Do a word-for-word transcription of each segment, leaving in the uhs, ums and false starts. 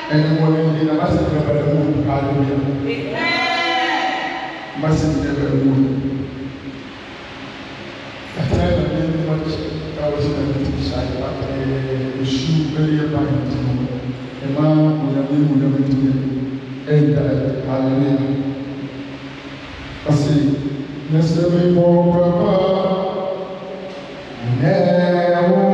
And the morning in a massive number of moon, hallelujah. Massive number of moon. I tried to very much. I was in a bit shy, but a shoe very abundant. A man with a new woman and hallelujah. I say, let's have a more papa. Never.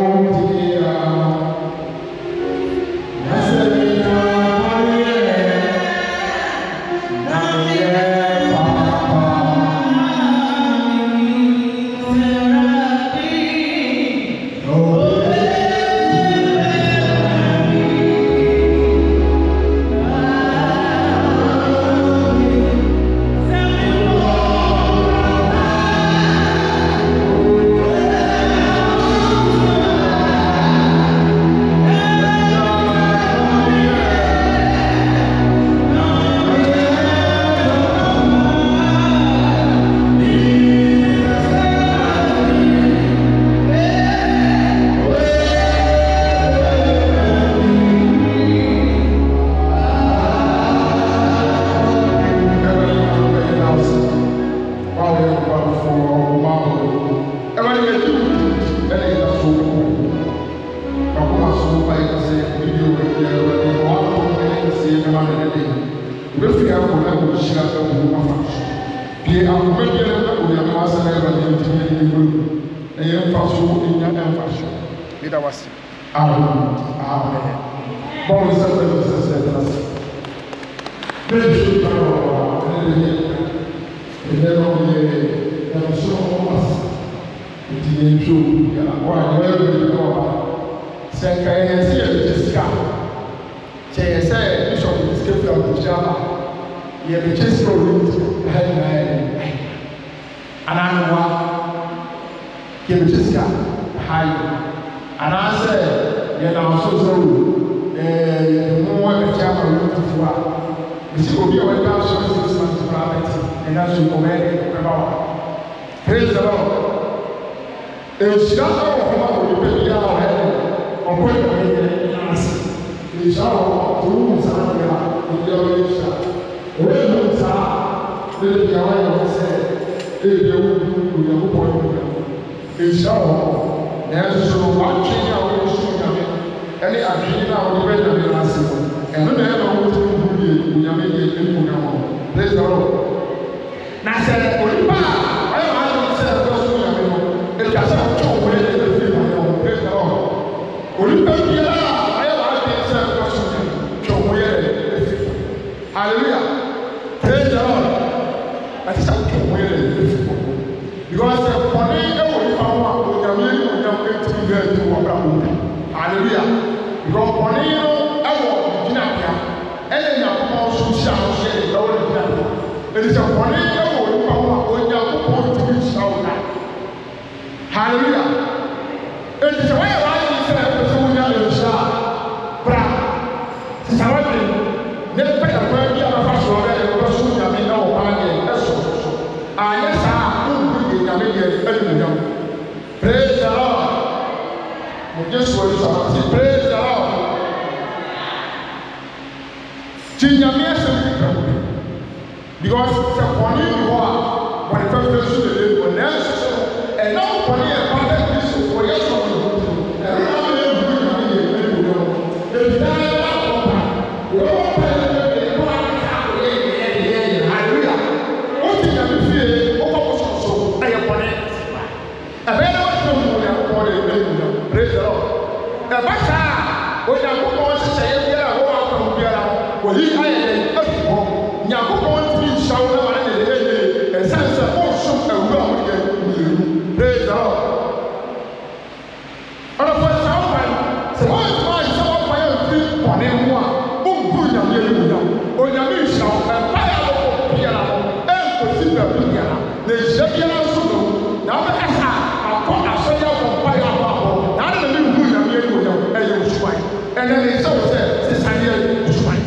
And then it's so sad, this idea is fine.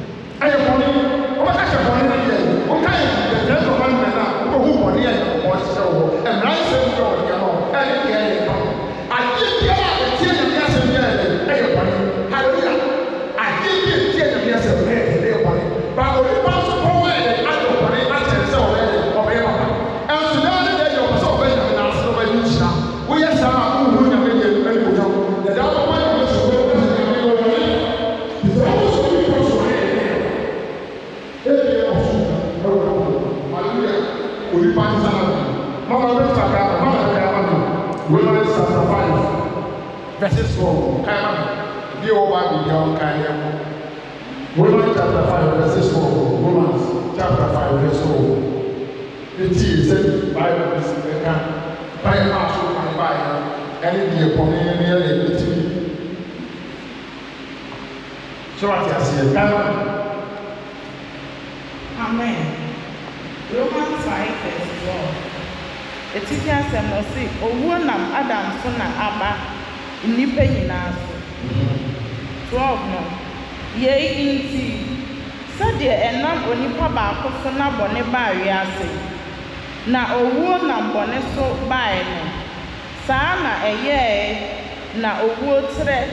I am only, what I have only again. Okay, the death of one man, who won here, was so, and I said, go, you know, and again, I did get out and tell you, yes, and yes, hallelujah. I did get verses four. Be over with your kind of Romans chapter five, verses four. Romans chapter five, verse four. The T said, Bible is the can buy a house and buy any day upon any other T. So I say, Amen. Romans five, verse four. A teacher said, no, see, or one of Adam, son of Abba, in Nipa in us. twelve no. Yea, indeed. Said ye, and not only Papa, Cosona Bonne Barriase. Na owo na mbone so bae no. Saa na eye na owo tre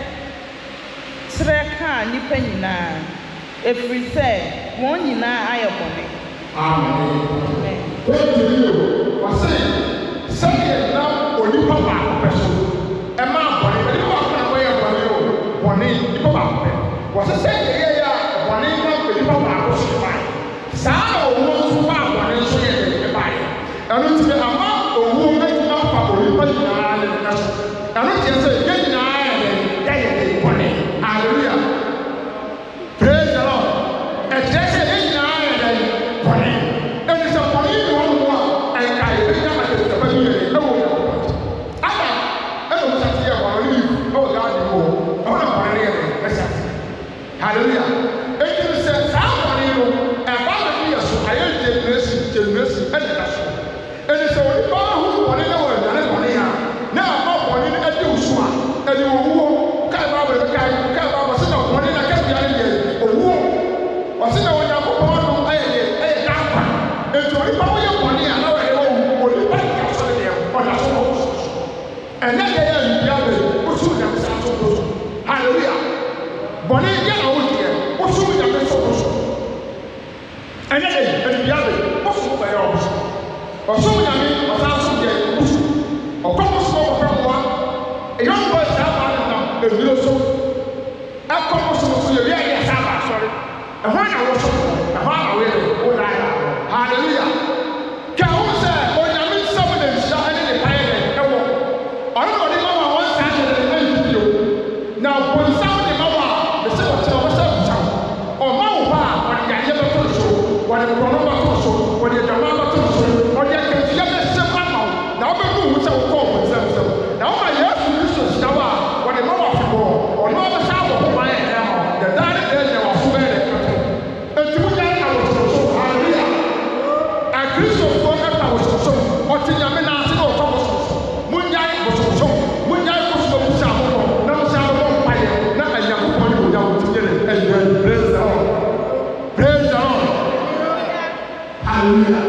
tre ka nipa nyina. Efiri se won nyina aye bone. Amen. Thank you. Was say, say na oni papa peso. E ma bone, e ma na we bone o. Bone ni papa pe. Was say ye ya bone na pe papa so bae. Saa na owo so ba bone so ye bae. I don't think I'm a woman not for people in Ireland. I don't think so. Get in Ireland, they are hallelujah. Praise the Lord. And they say in Ireland, funny. And it's a funny one more. And I will never get the money. No, I don't say here for you. Oh, God, you go. I want to pray. Hallelujah. And you say, somebody, and by the years, I am generous, generous, and that's and so the man who wanted to work and money now not wanting to do so and you will come out with a guy come out was not wanting to get the idea or who was in our young I and so if I want money I know I will buy there on a soul and then they are the other who should have sold hallelujah Bonnie get here who should have sold and then the other what's over your Ọ̀ṣun yàmi ọ̀sán sùn jẹ oṣù ọ̀kọ́mọ̀ sọ ọ̀fẹ́ wa èyàn ń bọ̀ ẹ̀sẹ̀ àbá nìkan èmi ló so ẹ̀kọ́mọ̀ sọ ọ̀sùn yẹ wíyà yẹ sábà sọ̀rọ̀ ẹ̀họ́ àyàwó sọ ẹ̀họ́ àyàwó yẹ ó dá yà hallelujah kí àwọn sẹ ọ̀nyàmí sẹ́wọ̀n lè ṣá ẹni lè ká yẹ ẹ̀wọ̀ ọ̀rọ̀ ọ̀dí máa wà wọ́n sá ẹ̀dẹ̀ ẹ̀ ẹ̀ yìí o na bọ̀nsáwọ̀ ni máa wà lẹ́sẹ̀ ọ̀tẹ̀ ọ̀sẹ̀ ọ̀sẹ̀ ọ̀ma wò hɔ a ọ̀dì yàyẹ bẹ tó so ọ̀dì kọ̀ọ̀nọ̀ bẹ tó so ọ̀dì ẹ̀dàmọ́ bẹ tó so ọ̀dì ẹ̀kẹ́fìyẹ bẹ sẹ́ pàmò na ọbẹ̀ bú wù sẹ́ wọ́kọ̀ ọ̀hún sẹ́ sẹ́ na ọmọ yẹ ẹ̀fù ní sọ sí náwó a ọ̀dì mọ́ wà fi bọ̀ ọ̀nà ọbẹ̀ sá wọ̀ fún wọn ẹ̀ ẹ̀ hàn dẹ̀dáàdì ẹ̀ ẹ̀ wà fún bẹ́ẹ̀ dẹ̀ ètò wọ́n yẹ ẹ̀ wọ̀ sọ̀sọ̀ àríyá àkírísọ̀ fún ẹ̀ ta wọ̀ sọ̀sọ̀ ọ̀tí nyàmé náà sí náà ọ̀tọ̀ wọ̀ sọ̀sọ̀ mú nyá wọ̀ sọ̀sọ̀ mú nyá wọ̀ sọ̀sọ̀ mú sá wọ̀ náà mú sá wọ̀ mú pàyẹ náà ẹ̀yà kúkọ̀ ní wò nyá wọ̀ ti yẹ ẹ̀ yẹ praise the Lord praise the Lord hallelujah.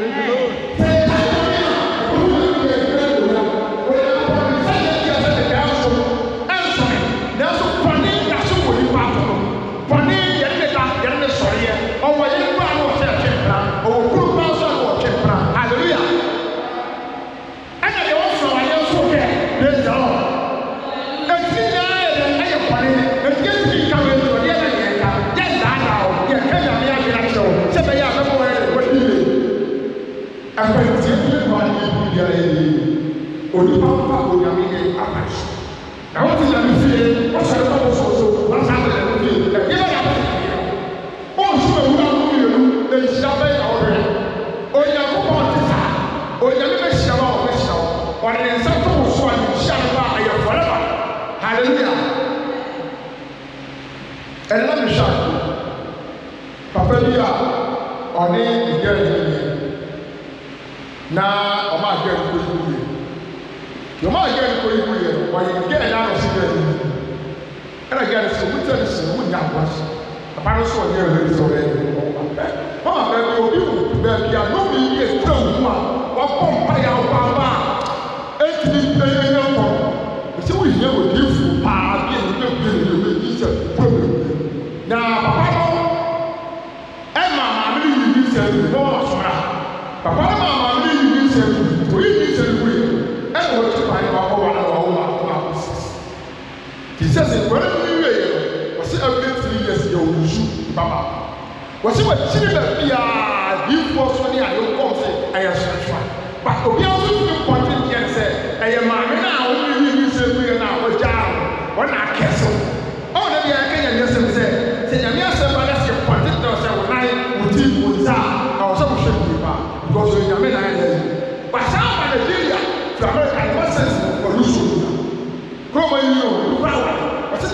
And let me show you. Papa Lia, on it, the now, on my girl, you might get a good while you get out of secret. And I get a solution, wouldn't have was. A parasol near is already. Mama, baby, you, baby, I know me, yes, two, what pump pay out Papa. Eighteen million pounds. So we hear with you, Pa, getting the bill, you will problem. Now, Papa, and Mamma, you need to know, Papa, Mamma, you need to we need to win. And what to find out one of our houses. He says, it when you was every three years ago, you shoot Papa. Was it what children be a deep was when I don't come say, I am spiritual. But to be able to point it and say, I am a man now, only you say, we are now,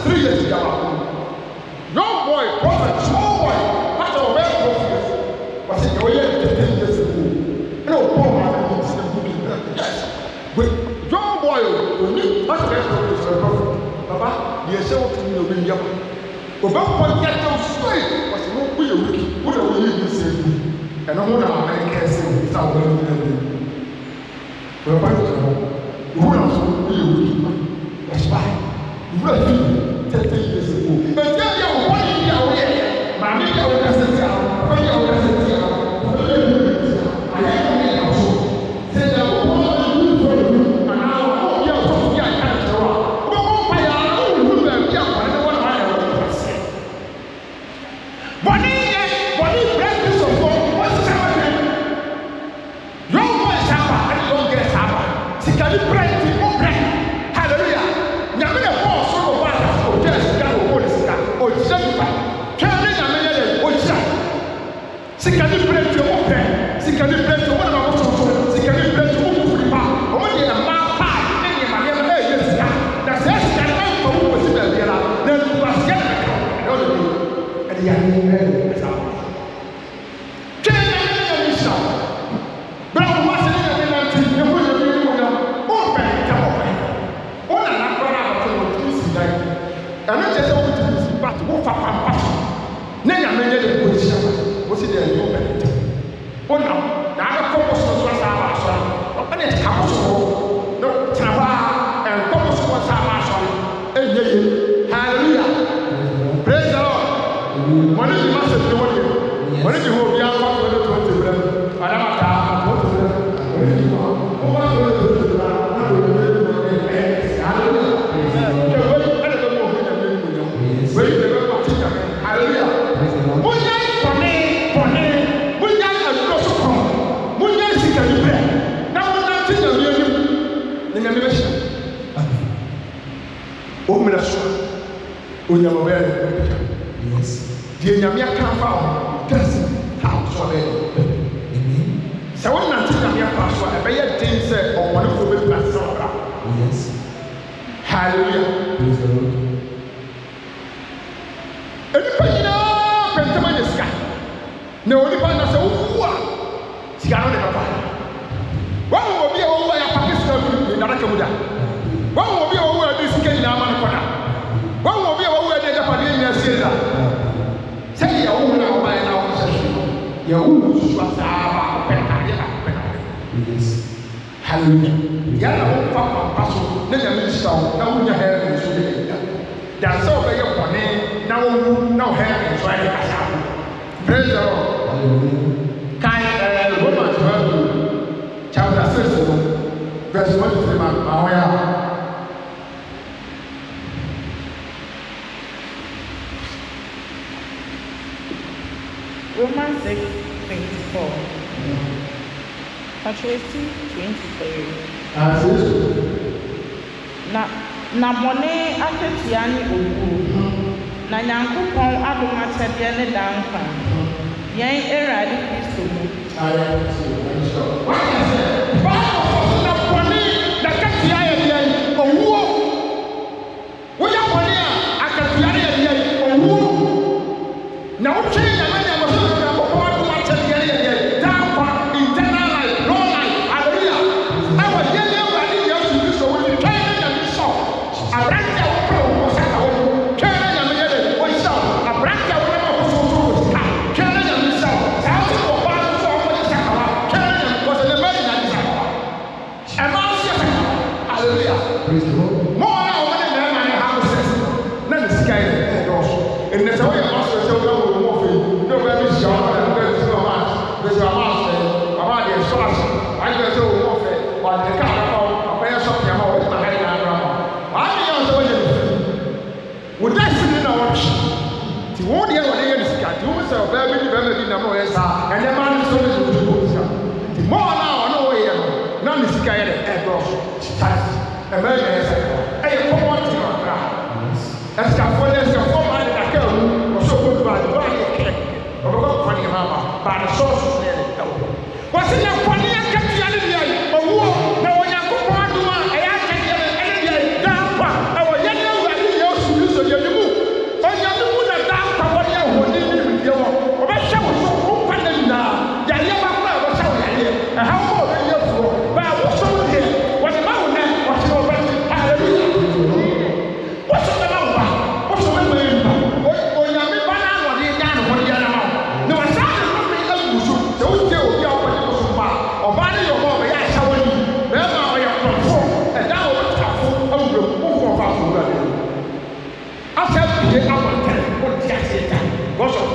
three years ago. Young boy, prophet, small boy, that's our best prophet. But say you were ten years ago. No, poor man, it's the book. But young boy, you need much best prophet. Baba, the yourself to me will be young. About one get those straight was no be a wiki. What are we even saying? And I'm one of my Americans saying it's our way to do. But about you, who else will be a wiki? That's why. You really ten years ago. But tell you what in your way. My nigga will have to tell. When you will have to tell. I have to make a show. Say that one of the new for you. And now, you're supposed to get a cancer. Romans six twenty-four. Patriocy twenty-three. Na na bone aketia ni owu. Na Nyankopon adom akyɛdeɛ ne dankwa. Yɛn Awurade Kristo mu. Na bone na aketia yɛ yɛn owu. Wo ya bone a aketia yɛ yɛn owu. Na wo twɛn na manya mo so na Nyankopon adom akyɛdeɛ yɛ yɛn dankwa internal life, long life. Hallelujah. Awo yɛn Awurade Yesu Kristo wo ni twɛn na mi so. Abrante wo pro wo saka wo. Twɛn na mi yɛ de wo so. Abrante wo na wo so so wo saka. Twɛn na mi so. Sa wo ko ba so wo ni saka wa. Twɛn na mi ko se le mari na ni saka wa. E ma wo saka. Hallelujah. Praise the Lord. Mo na wo na na ma ni ha wo sese. Na ni sika ye e do so. E ne se wo ye ma so se wo na wo mo fe. No ba mi sha wo na ba si wo ma. Be so ma so. Baba de so so. Ai be so wo mo fe. Wa de ka ka ko. Apa ya so ya ma wo ta ha ni na ra. Would I see in our church? The one year when they get scared, you must have very, very, very number of and the man is so good. The more now, I know where none is scared at all. A man is a common thing on ground. As a for this, a former that girl was so good by the body cake or about funny mama by the source of the what's in your funny and catch the other or war? No one can go on to one. I can't get any down. Our young lady, you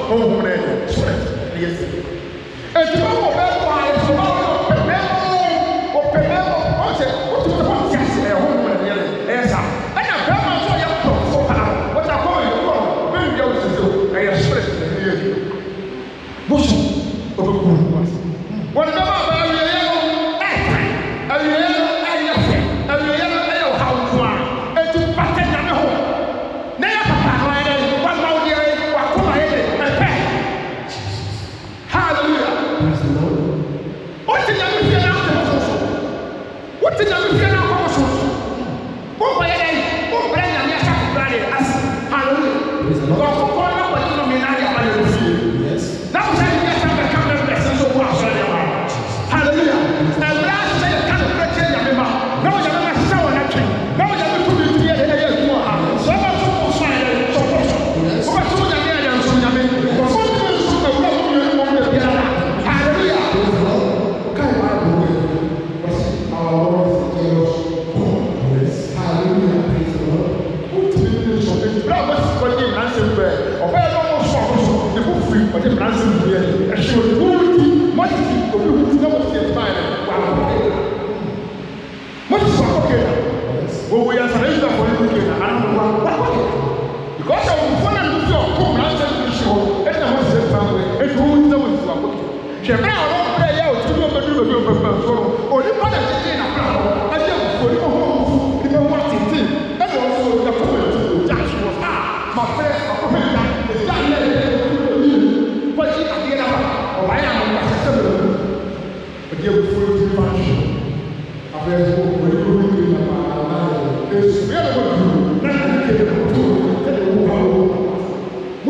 honhom na ɛyɛ spirit na yɛ sɛ ɛti ma wɔ bɛɛ kɔ ayɛ so ma wɔ ɔpɛ mɛmo ɔpɛ mɛmo ɔsɛ wotu sɛ wɔn ti ase ɛyɛ honhom na ɛyɛ ɛyɛ sa ɛna bɛrima nso yɛ tɔ so paa wɔta kɔ yɛ kɔ bɛn yɛ wɔn sisi ɛyɛ spirit na ɛyɛ bosu ɔbɛku wɔn bɛma abɛɛ awie yɛ no ɛɛka awie yɛ no ɛyɛ fɛ awie yɛ no ɛyɛ ɔhaw nko a ɛti pata nyame ho na yɛ papa no ayɛ wɔn ma wɔde ayɛ wakɔ ayɛ de ɛpɛ hallelujah wɔte nyame fie na akɔ so so wɔte nyame fie na akɔ so so wɔn kɔ yɛ dɛ wɔn brɛ nyame asa kura de ase hallelujah wɔn kɔ kɔ na kɔ gyina mi na ayɛ ama yɛ fie na wɔn sɛ yɛ sɛ bɛ ka bɛ bɛ sɛ so wɔ asɔre yɛ wa hallelujah na wura sɛ yɛ ka no brɛ kyerɛ nyame ma na wɔn nyame ma sɛ wɔn atwe na wɔn nyame tu bi tu yɛ yɛ yɛ adwuma ha sɛ wɔn so wɔn so ayɛ so wɔn so wɔn so nyame ayɛ nso nyame wɔn so nyame nso na wura wɔn yɛ wɔn yɛ biara hallelujah kai ma bɔ wɛ wɔsi our Lord Jesus hallelujah praise the Lord o ti mi ni so eti bra wɔsi kɔ di nansi bɛ ɔbɛ yɛ wɔn so ɔmo so ne ko firi ɔdi nansi bi yɛ ɛhyɛ o ti o ti mɔti ti obi o ti na mo ti ɛti yɛ wa a mɔti so akɔ kɛ wo wo yɛ asana yi na fɔ ne kɛ na ano wa wa kɔ kɛ because ɔmo fɔ na no fi ɔkɔ nansi bi hyɛ hɔ ɛti na mo ti ɛti yɛ eti o ti na mo ti akɔ kɛ hwɛ bra a ɔmo bra yɛ o ti bi o bɛ duru bɛ bi o bɛ bɛ so onipa na tete na bra hɔ ɛdi ɛfo onipa hɔ ɔmo nipa hɔ tete ɛdi ɔmo so ɛfo bɛ tu o ja so wɔ ha ma fɛ akɔ fɛ ja ɛdi ayɛ ɛdi wɔti adeɛ na ba ɔba yɛ ama ba sɛ sɛ bɛ lu ɛdi ɛfo ti ba so afɛ ɛfo wɔti ko bi na ba na esu yɛ lɛ wɔ du na ɛdi kɛ ɛdi tu ɛdi wo ha wo mo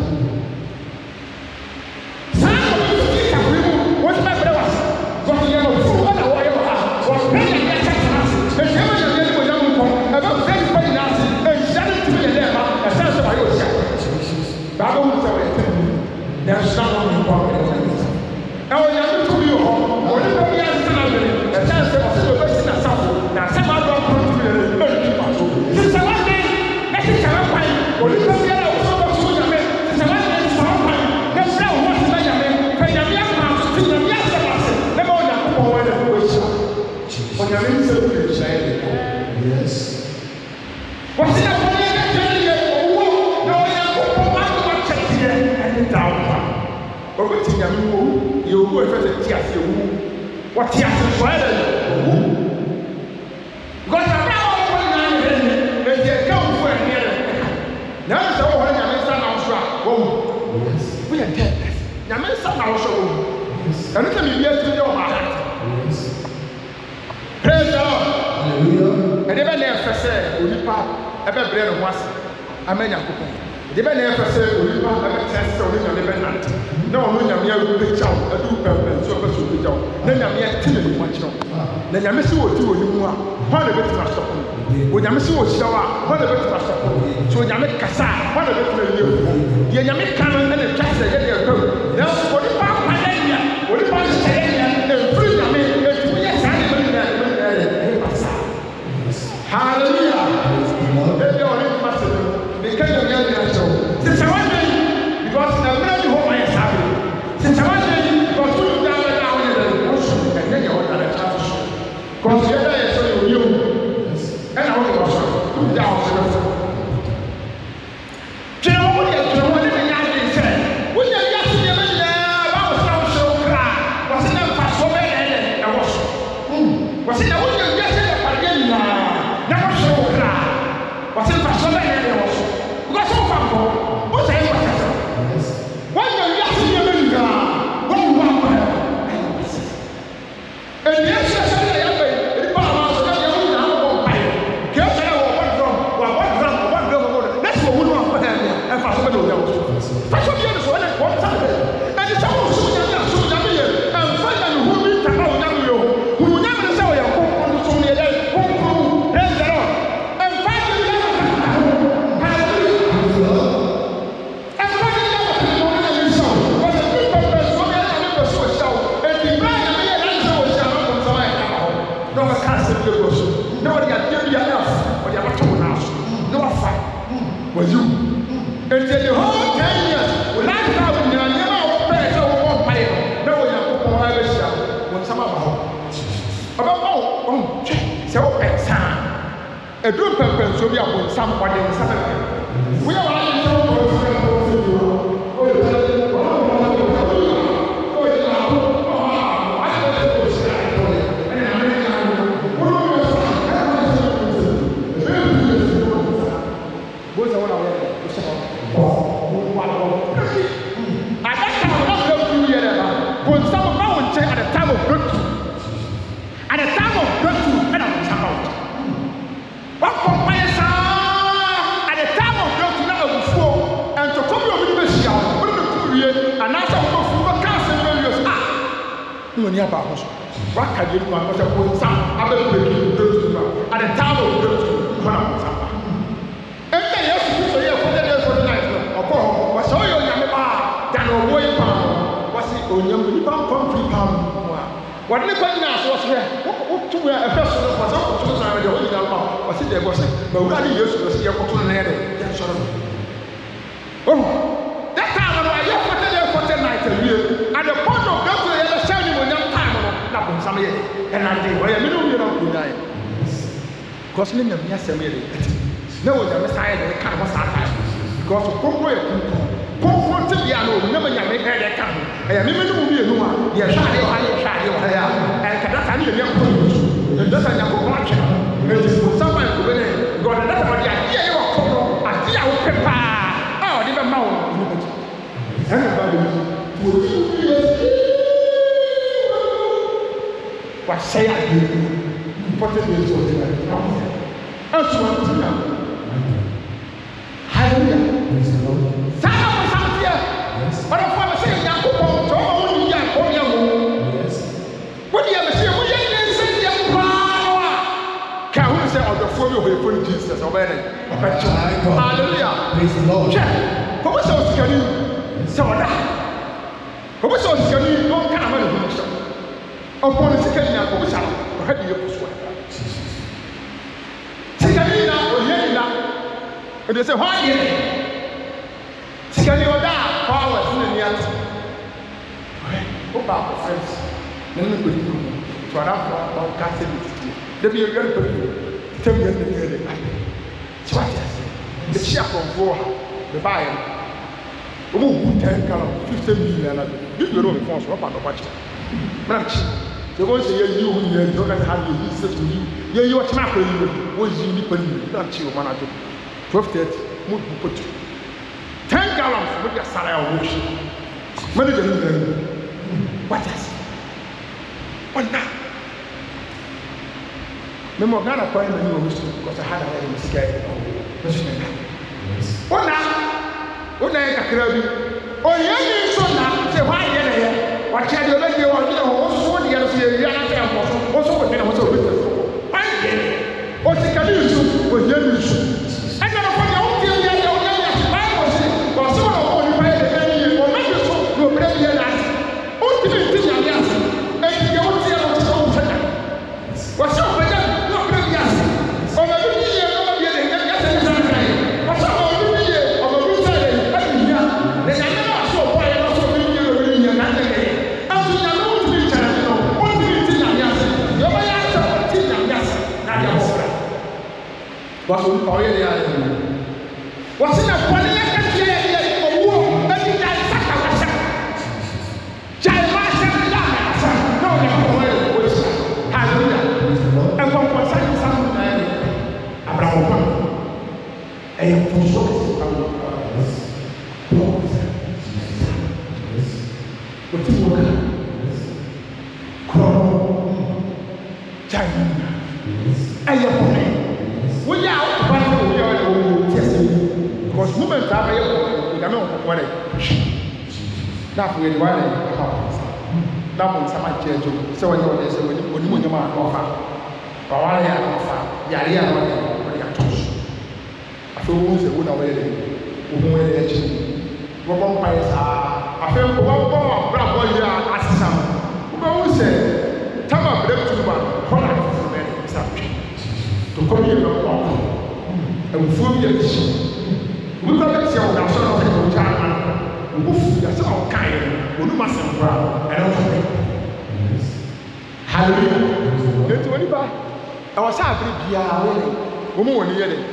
saa ɔmo ti ka kuri mu wɔti bɛ brɛ wa wɔti yɛ no fu wɔna wɔyɛ wɔ ha wɔn bɛ yɛ yɛ kyɛ kyɛ ase ɛhyɛ ma yɛ yɛ mo yɛ mo nkɔ ɛbɛ fɛ nipa yi n'ase ɛhyɛ ne tumi yɛ dɛ ɛma ɛsɛn sɛ wɔyɛ ohyia baako mu sɛ wɔyɛ tɛ na ɛhyɛ wɔn mo nkɔ ɛwɔ yɛ mo tumi wɔ hɔ wɔn nipa bi yɛ nsɛn awere ɛsɛn sɛ ɔsɛ wɔbɛ si na safo na asɛm ado akɔrɔ tumi yɛ dɛ ɛnu nipa so sisan wɔn de ɛhyehyɛ wɔn kwan wɔn nipa bi yɛ ɔsɛ wɔbɛ so nyame sisan wɔn de ɛhyehyɛ wɔn kwan na fira wɔn wɔn ti bɛ nyame fɛ nyame akora ti nyame asɛm ase na bɛ wɔn nyako wɔn wɔn yɛ wɔn ahyia wɔn nyame nsɛ wɔn yɛ hyia yɛ de yes wɔn ti na wɔn yɛ kɛkɛ yɛ owó na wɔn nyako wɔn wɔn akɔ wɔn kyɛ tiɛ ɛne ta wɔn fa wɔn bɛ ti nyame wo yɛ owó ɛfɛ sɛ ti ase owó wɔn ti ase sɔ yɛ dɛ owó gɔsa bɛ wɔn wɔn nyinaa yɛ dɛ ɛdi ɛka wɔn fo ɛni yɛ dɛ na ɛna sɛ wɔn wɔn nyame nsa na wɔn so a wɔn wɔn yɛ dɛ nyame nsa na wɔn so wɔn ɛno sɛ biribi ati yɛ wɔn aha praise the Lord hallelujah ɛde bɛ na ɛfɛ sɛ onipa ɛbɛ brɛ ne ho ase ama Nyankopɔn ɛde bɛ na ɛfɛ sɛ onipa ɛbɛ kyerɛ sɛ ɔne nyame bɛ nante na ɔno nyame ɛbɛ kyaw ɛde pɛmpɛ nso ɛbɛ so ɛbɛ kyaw na nyame ɛte ne mu akyerɛw na nyame sɛ wɔ ti wɔ ne mu a hɔ na ɛbɛtumi asɔpɔ no onyame sɛ wɔ hyia hɔ a hɔ na ɛbɛtumi asɔpɔ no so onyame kasa a hɔ na ɛbɛtumi ayɛ fu deɛ nyame ka no ɛna ɛtwa sɛ yɛde ɛbɛw nanso onipa akwa yɛ nya onipa hyɛ yɛ nya ɛmfiri nyame ɛtumi yɛ saa ne bɛ nyinaa ɛbɛ nyinaa yɛ ɛyɛ basa hallelujah ɛbi a ɔne kuma sɛ no meka nyame anyina kyɛw sɛ sɛ wɔnyɛ yi because na mmerɛ bi hɔ ma yɛ saa bi sɛ sɛ wɔnyɛ yi because wo nyɛ bɛ na wɔnyɛ dɛ wɔso ɛnyɛ nyɛ wɔda ne kya so because yɛda yɛ sɛ yɛ oyɛ wo ɛna wɔde wɔ so wogya wo so bɛfo twene wo deɛ twene wo ne ne nyɛ ade sɛ wonyɛ wiase nneɛma nyinaa ba wo sɛ wo hyɛ wo kra wɔse ne mfasoɔ bɛyɛ na ɛyɛ ɛwɔ so wɔse na wonyɛ wiase yɛ padeɛ nyinaa na wɔhyɛ wo kra wɔse mfasoɔ bɛyɛ na ɛwɔ so because wo fa nkɔ wo sɛ yɛ kɔsɛsɛ wonyɛ wiase nneɛma nyinaa wɔwu wa nkɔ ɛ ɛnneɛ hyɛ sɛ ne yɛ bɛyi nipa a maa so na deɛ wo nyinaa wɔ mpaeɛ kɛɛ sɛ wɔ wɔ dɔm wɔ wɔ dɔm wɔ wɔ dɔm wɔ dɔm na sɛ wɔwu no ankɔ ɛ ɛfa so bɛde ɔyɛ wo so fasɔ bi yɛ no so ɛne wɔn sa bɛ ɛne sɛ wo so nyame a so nyame yɛ ɛmfa nyame hu bi nta wo nyame yɛ ho hu nyame ne sɛ wɔyɛ ko ɔno so ne yɛ dɛ ko ko praise the Lord ɛmfa nyame yɛ ko hallelujah ɛmfa nyame yɛ ko ko ne yɛ so wɔyɛ bi pɛpɛ so yɛ nyame pɛ so hyɛ wo ɛti bra nyame yɛ na sɛ wo hyɛ no ko sɛ wɔyɛ ka ho na wɔka ka sɛ bi go so na wɔde adeɛ bi yɛ af wɔde abato wo na so na wɔfa wɔyi wo ɛti the whole ten years wo lifestyle eduru pɛmpɛn so bi abɔ nsam ɔde nsam ɛfɛ woyɛ wɔn ayɛ nsam ɔde nsam ɛfɛ ɔyɛ tɛlɛ wɔn a wɔn ayɛ ɔyɛ ɔyɛ ɔyɛ ni aba ho so waka de no akɔsɛ ko sa abɛbɛ ki breakthrough no at the time of breakthrough hɔn a sa ba ɛnna yesu kristo yɛ fɔdɛ de fɔdɛ na ɛfɛ ɔkɔ hɔ wɔsɛ ɔyɛ onyame ba dan ɔwɔ yi paa wɔsi onyame nipa kɔnfiri paa mu a wɔde ne kɔ nyinaa so wɔsɛ wotu mu ɛfɛ so no wɔsɛ wotu mu san ɛdɛ wɔn nyinaa ma wɔsi deɛ wɔsɛ ma wura ne yesu wɔsi yɛ kɔto ne yɛ dɛ yɛ sɔrɔ no ɔhɔ that time no ayɛ fɔdɛ de fɔdɛ na ɛfɛ wie at the point of breakthrough yɛ bɛ hyɛ ne mo nyam na ko nsam yɛ ɛnade ɔyɛ mi ne wo yɛ na ko nyaayɛ because ne nyam yɛ sɛm yɛ de na wo nyam saa yɛ de ka ho saa taa because kɔnkɔ yɛ kɔnkɔ kɔnkɔ te bia no ne ma nyam yɛ de ka ho ɛyɛ mi mi ne wo yɛ no a yɛ hwɛ ade wɔ ha yɛ hwɛ ade wɔ ha yɛ a ɛka data ne yɛ yɛ kɔ yɛ data nya ko kɔn atwɛ ɛti nsam ayɛ ko bɛ ne god data wɔ de ade yɛ wɔ kɔ no ade a wo pɛ paa a ɔde bɛ ma wo ne bɛ ti ɛna ba de wo wasɛe ade important news of the life ɛnso wɔn ti na hallelujah saa na wɔn san teɛ ɔdɔfo a wɔsɛ nyankopɔn tɔ wɔn wɔn yi a wɔn yɛ wɔn wɔn yɛ wɔsɛ wɔn yɛ nyɛ nsɛm yɛ koraa wa ka wɔn sɛ ɔdɔfo bi wɔ efo ne jesus ɔbɛyɛ dɛ ɔbɛkyɛ hallelujah hwɛ wɔn sɛ osikani sɛ ɔda wɔn sɛ osikani wɔn kan ama ne ho kyerɛ upon the second year of the Sabbath, I had the opposite. Second year, or year, and they say, why year? Second year, that power in the year. What about the friends? Then we could go to another or castle. There be a young people, tell me the year. The chef of war, the buyer. Oh, ten color, fifteen million. You don't know the force, what about the watch? Branch. The ones you you you don't have you listen to you. Yeah, you watch my you was you need to branch you man. Twelve thirty, move put ten gallons with your salary wash. Manager, what is what now? Memo Ghana point me no wish because I had a very mistake. What now? What now? Kakra bi. Oh, yeah, so now say why you what can you make you want to also the other year? You are not also with me. Also, why? What's the condition with you? I don't know what you're doing. You're doing it. I was it. Or someone who will pay the money or make you so you'll be able to ask. What do you think? Yes. And you won't see what is wrong with that. What's up with that? Not really, yes. Or maybe you're not getting it. Yes, it's not right. What's up with you? Or maybe you're not getting it. Then I never saw why I'm also being here in your hand. What's on fire there? What's in a funny idea? Oh, that you guys suck out of that. Child, my son, no, no, hallelujah. And what was I saying? Abraham, I am for sure. What you want? Crow, China. I am we are out to battle we are testing because movement are very we cannot what now we are one that one sama church so when you say when you when you man offer but why are offer ya ya what ya touch I feel we say we na we dey we we dey chi we bon pa sa I feel we bon bra boy ya asam we say tama breakthrough ba hola for me say to come here and walk and fool you. We got to see our national secretary. We will see us all kind. We do must have ground and also. Hallelujah. Don't you anybody? I was happy to be here. wɔn wɔ ne yɛ de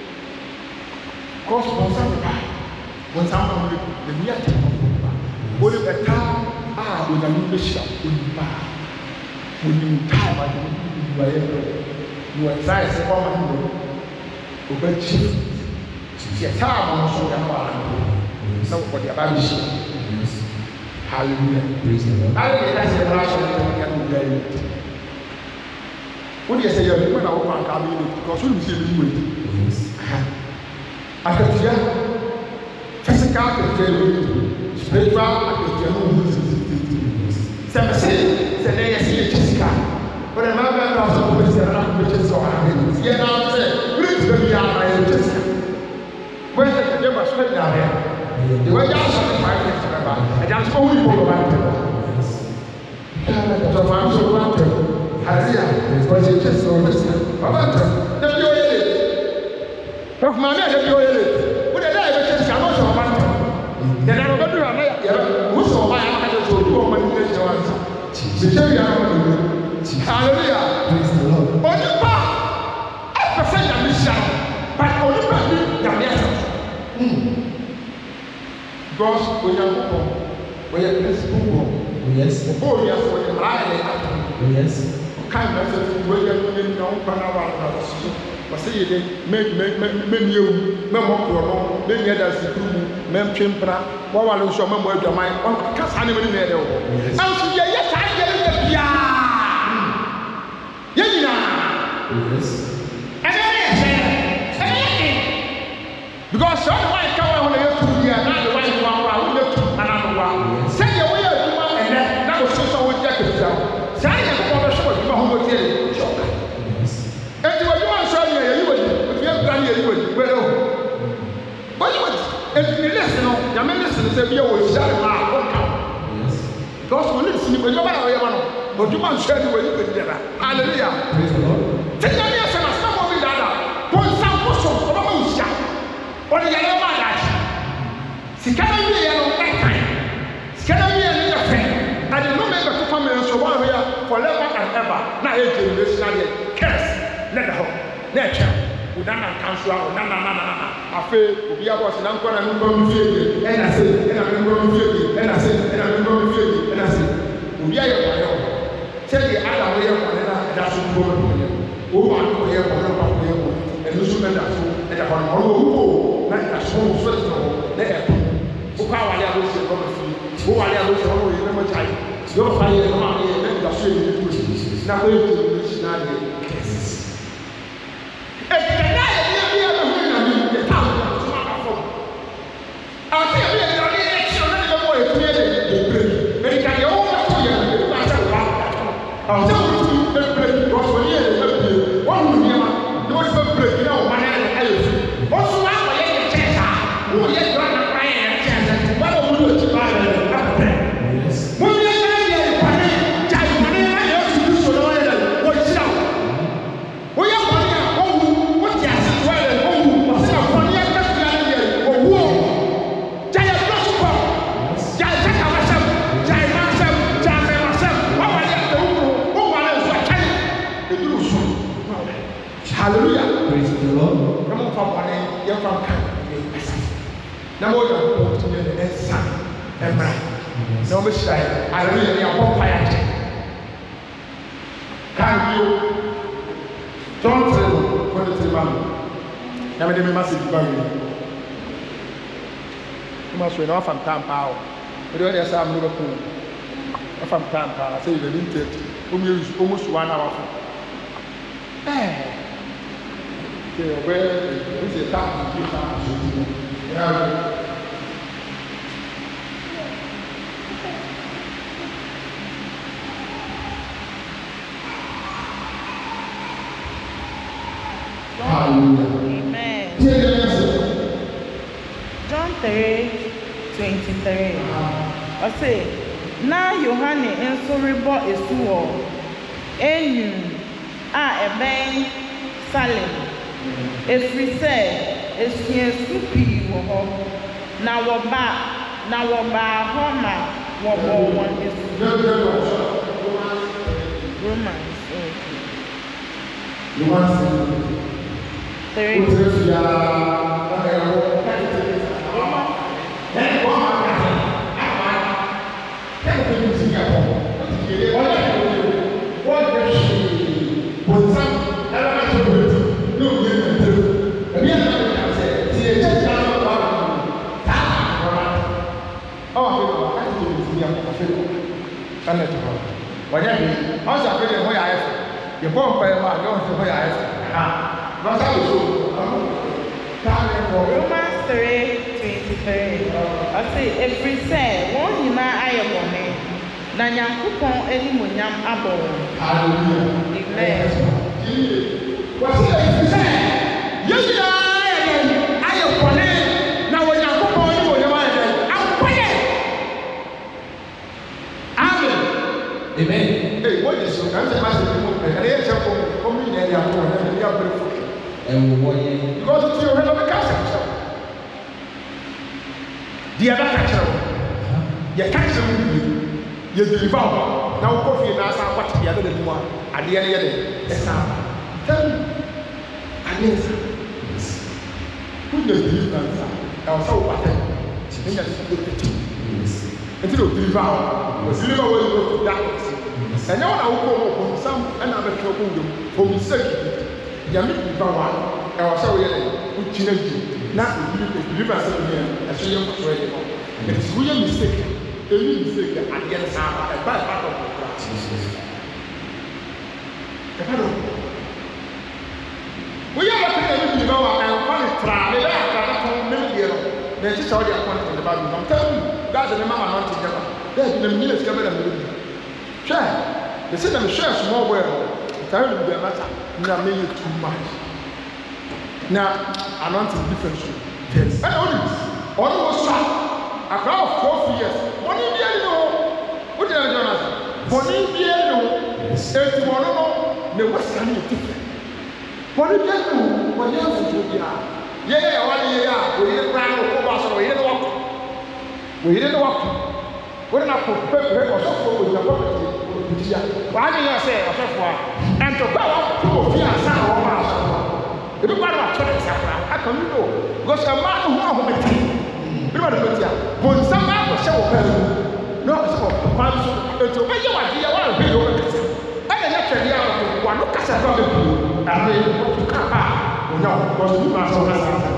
kɔs wɔn nsa bɛba wɔn nsa wɔn bɛ bɛ ni ata wɔn ba wɔn ɛta a onyame bɛ hyia onipa onim taa ma de onipa yɛ bɛ na wɔn nsa ɛsɛ wɔn ma ne bɛ ɔbɛ kyi yɛ taa wɔn nso yɛ kɔ ara na wɔde aba bɛ hyia hallelujah praise the lord hallelujah ɛsɛ ɛbɛrɛ ahyɛ ne yɛ no yɛ yɛ wọ́n yẹ sẹ́ yẹ ẹ̀dínwó náà wọ́n pa nǹkan mi ní because wọ́n mi sẹ́ ẹ̀mí wọ̀ yìí. Akatua physical akatua yẹ wọ́n yìí spiritual akatua yẹ wọ́n yìí. Sẹ́mi sẹ́ sẹ́ni yẹ sẹ́ yẹ kye sika wọ́n yẹ máa bẹ́ẹ̀ náà sọ wọ́n sẹ́ ẹ̀rọ náà wọ́n kye sika wọ́n ahẹ́ yẹ náà sẹ́ wọ́n ti bẹ́ẹ̀ bí yà máa yẹ kye sika wọ́n yẹ sẹ́ ẹ̀dẹ́ bá sọ́ọ́ ẹ̀dá rẹ̀ ẹ̀ wọ́n yẹ asọ́ ní five minutes rẹ̀ bá ẹ̀dá sọ́ wọ́n yìí bọ̀ Hallelujah. Because you just saw this. Baba, the violet. Of my man, the violet. What did I ever just come out of a man? Then I'm going to run it. Who's all my answers to do my English answer? Hallelujah. Praise the Lord. On the bar, I prefer the mission, but on the bar, the mission. Because we are people, we are people. Yes. Oh, yes, we are right. Yes. Kind of way you know, Panama, but say they make make make you, Memo, many others, Mem Chimpra, while I show them where your mind, one cast animal in there. And so, yes, I get it. Yeah, yes, and then because some white cover when they have to be another white one, we have to another one. Send your way and then that was so with jacket. And you were doing something, you would, if you have done it, you would, well, but you would, and you listen, your minister said, you will shut him out. Because when you see, when you're about but you want to share the way you could get that. Hallelujah. Praise the Lord. Take your yes, and I stop over that. Point some muscle for the most shot. Or the yellow man that. See, can I be yellow that time? Can I be a little friend? I did not make a comment so one here forever and ever. Now, eight generations, curse. Let the home. Nature. We don't have counsel. No, no, no, no, no. I feel we are watching. I'm going to go to and I say, and I'm going to and I say, and I'm going to and I say, we are your tell the other way of one another. That's what we're going to do. Oh, I'm going to hear one of them. And you should know that. And I want to go. Like a small first of all. Let it go. How are you going to go? Who are you going to go? You remember time. You're finding money and then you're saying it. Now, wait till you reach now. If the guy is here, the town is not from. I'll say, we are going to get you another way to get it. But you can go over to you. I'll tell you to break because when you're one will be you want to break, you know, one and a half. Also, I'm going to change that. Who is going to cry and change? What will you do? Yes. When you're going to get money, charge money, I have to do so. What is that? We are money. Hallelujah. Praise the Lord. Come on, from one end, you're from now, we're going to the end, son, and right. No mistake. Hallelujah. You're one fire. Can you? Don't tell what is the man. Now, we must be buried. You must be off from time power. We don't have some Liverpool. From time power. I say, you didn't take it. Almost one hour. Hey. Where is the time to give time? Amen. John three twenty-three. I say, now Yohane enso rebo esuo enyu a eben Salem. Efiri sɛ esuasu pii wɔ hɔ na wɔba na wɔba hɔ ma wɔbɔ wɔn esu. Romans. three. You born by my don't say ah, what's that? Romans three twenty-three. I say every say one in my eye bone. Na Nyankopon animuonyam abɔ wɔn. Hallelujah. Amen. What's that? Say, you know, I am bone. Now when Nyankopon animuonyam ayɛ, I'm bone. Amen. Amen. Hey, what is your answer? And they are for me, they are for them, they are very full. And what you go to your head of the castle. The other catcher, you catch them, you devour. Now, coffee and ask what the other one at the end of the day. Yes, tell me. I mean, who does delivance? I was so what I think that's a good thing. Until you devour, you deliver where you go to darkness. And now I will go from some another trouble from the second. Yammy Bawa, I was so yelling, which you not to deliver something as a young ready. It is really mistaken, a real mistake against our bad part of the class. We are looking at you know, and one is trying to make it. Then she saw the appointment in the Bible. I'm telling you, that's the name of my auntie. There's been a minute coming and moving. Try. They said I'm sure small world. Tell you the matter. Now make it too much. Now I'm not in different shoes. Yes. And only all was shot. A crowd of twelve years. Money be able to. What did I do? Money be able to. Say to one of them, what's coming different? Money be able to. Money else to be out. Yeah, one year. We didn't plan to go back. We didn't walk. We didn't walk. We're not prepared or something with your property. Why do you say, and to go up to a fear sound of our if you want to tell us, how can you know? Because a man who has a team, you want to put here, when someone will show up, no, it's for one to obey your idea, one of you. And the next year, one look at the and they want to come back. No, because you must have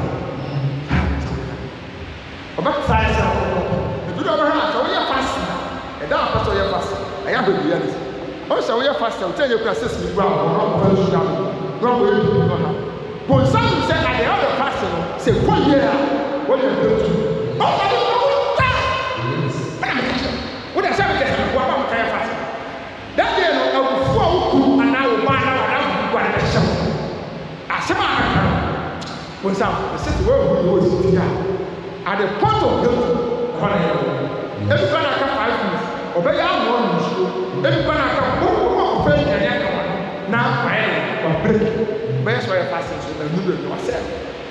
about size. If you don't have, so we are fasting. And now, Pastor, you're fasting. I have a reality. Also, we are fasting. I'll tell you, process me ground, or not very down. Not where you do not have. But some say, at the other fasting, say, one year, what are you going to do? Oh, I don't know that. What I said, what about the fasting? That day, I will fall and I will buy out what I show. I said, when some, the city world was here. At the point of guilt, every time I come five minutes, obey our one issue. Every time I come, oh, pray and then come on. Now, I am break. Best way of fasting so that you will know yourself.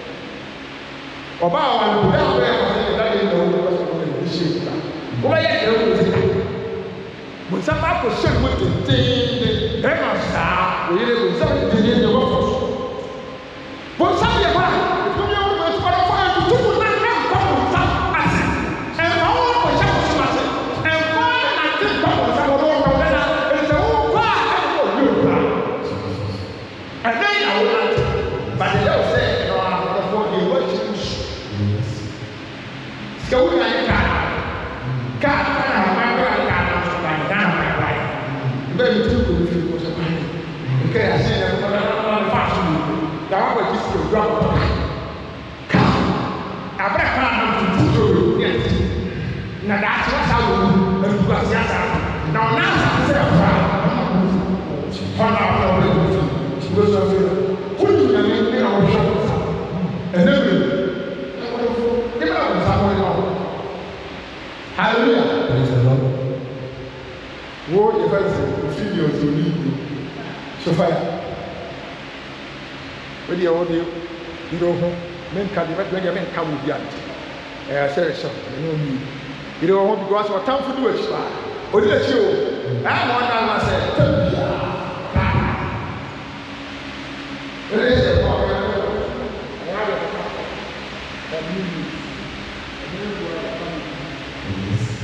About one, we are aware of that in the world of the shape. Why are you doing it? When some people say, what the thing, they must have, we didn't say in the workforce. But some of you are, if you are going to qualify to do that. And then I will answer. But the Lord said, no, I'm not for the what you wish. So we are in God. God, I have my God, God, I'm so bad, down my life. Very true, if you was a man. Okay, I said, I'm not on the fast food. The one with this will drop. Come. I better come to do it. Now that's what I will do. Now, now, I said, I'm because of the who do you mean in our shop? And then we hallelujah. Praise the Lord. What if I say, feed your to leave you? So fire. Where do you want you? You know, men can be when your men come with you. I said, so, you know me. You know what? Because what time to do it? Or did you? I'm one time I said,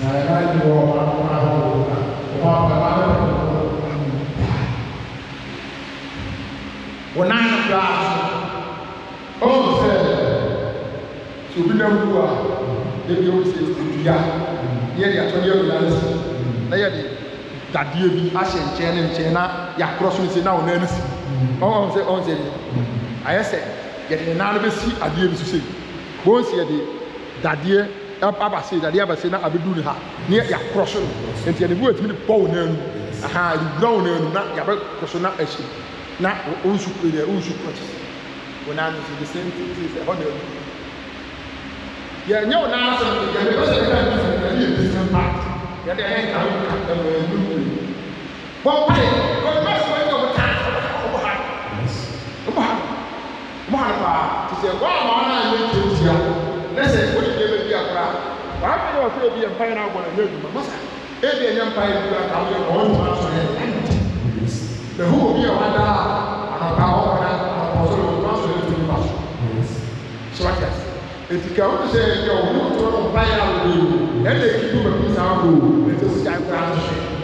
I know you are when I am oh, sir, so we know who are the old state in the yard. Yet, I told you, that dear be Ashen, Chen, and Chena, Yakros, and now, Nancy. Oh, the on the I said, get an anonymous seat at the end to say, once a day, that dear. Papa say that the other say, I will do her near your crossing. And the word to the bone, aha, you grown and not your crossing up as not also play the ocean purchase. When I was the same thing, is a hundred. Yeah, no, now, because I can't be different part. Get the hand out and we'll well, pay, but that's why over time. Come on, come on, to say, well, I make it here. Listen, what did you be a crowd? Why do you feel be a fine out when I hear you? If you're young fire, you are coming on to answer the who will be a wonder and a power and also transfer to the master. So, yes, if you come to say you're not to buy out with you, then they keep you a piece out of you, it's a sky ground.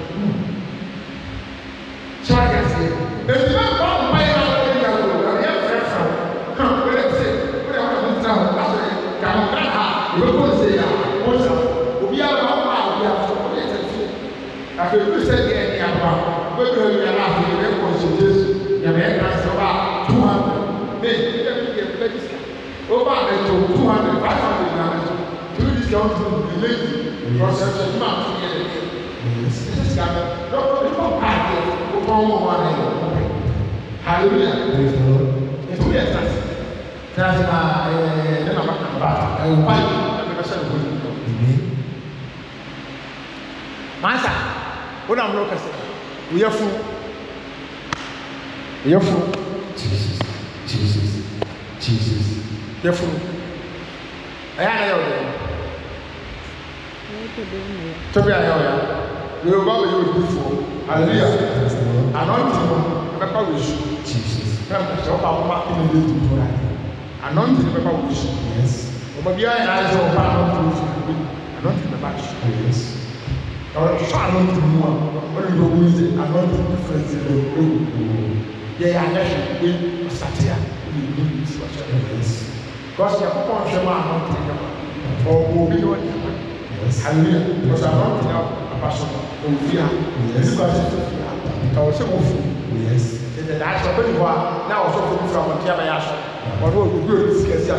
So, yes, if you don't come buy out with you, you're a friend from come, let's say, what I want to tell you. You will say, "Oh, we are not we are so good." After you said, "Yeah, we will be allowed to be consulted." You may have about two hundred. Maybe you can get registered. Over two hundred, five hundred dollars. Two discounts will be lazy. Process of month to get it. This is coming. Don't go back here. Go home one. Hallelujah. It's really expensive. That's my, uh, then I'm not about I will fight. I'm not sure what Master, what I'm looking at, we are full. We are full. Jesus, Jesus, Jesus. You're full. I am there. To be a lawyer, we will probably do it before. Hallelujah. Anointing, I'm not with Jesus. I'm sure I'm not in the day. Anointing the Bible wish. Yes. But we are in eyes of anointing the batch. Yes. Or so anointing more. When you go with it, anointing difference in the room. Yeah, I actually we start here. We need this much. Yes. Because you have to show anointing. Or will be doing it. Yes. Hallelujah. Because anointing a person will fear. Yes. Because I was so yes. The natural body now also from Tiabayasha. Or what we do is get the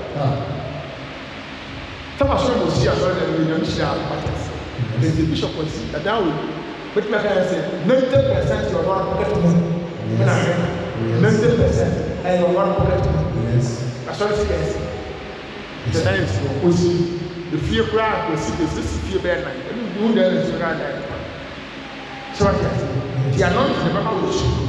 Thomas will see us when we don't share matters. The bishop was that now, but my parents said, ninety percent of our pocket money. ninety percent and your one pocket money. Yes. I saw this case. The time was the fear crowd was this fear bad night. And you there is around that. So, the anointing the Bible will show.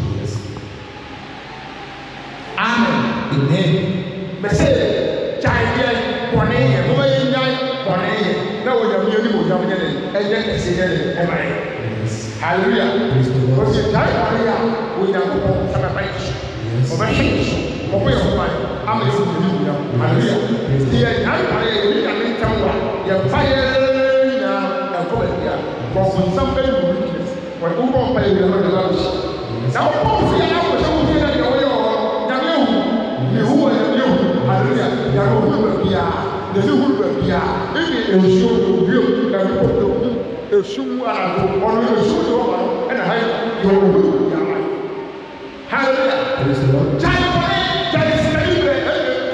Amen. Amen. Mese chai bone mo yin dai bone na wo yam yini mo yam yene e je kese yene e mai. Hallelujah. Because you chai bone ya wo yam ko sama bai. O ba shi o ko yo bai am yo ni yam. Hallelujah. Ti ya chai bone ni ya ni tamwa ya fire na e ko ya. Ko ko sam bai mo ni. Wa ko ko bai ya na da shi. Na ko ko ya na ko so ko ya yo yo. Who are you? Hallelujah. You are who you are. The who you are. Maybe a show you and put a shoe and a shoe and a high. You are who you are. Hallelujah. Child, that is very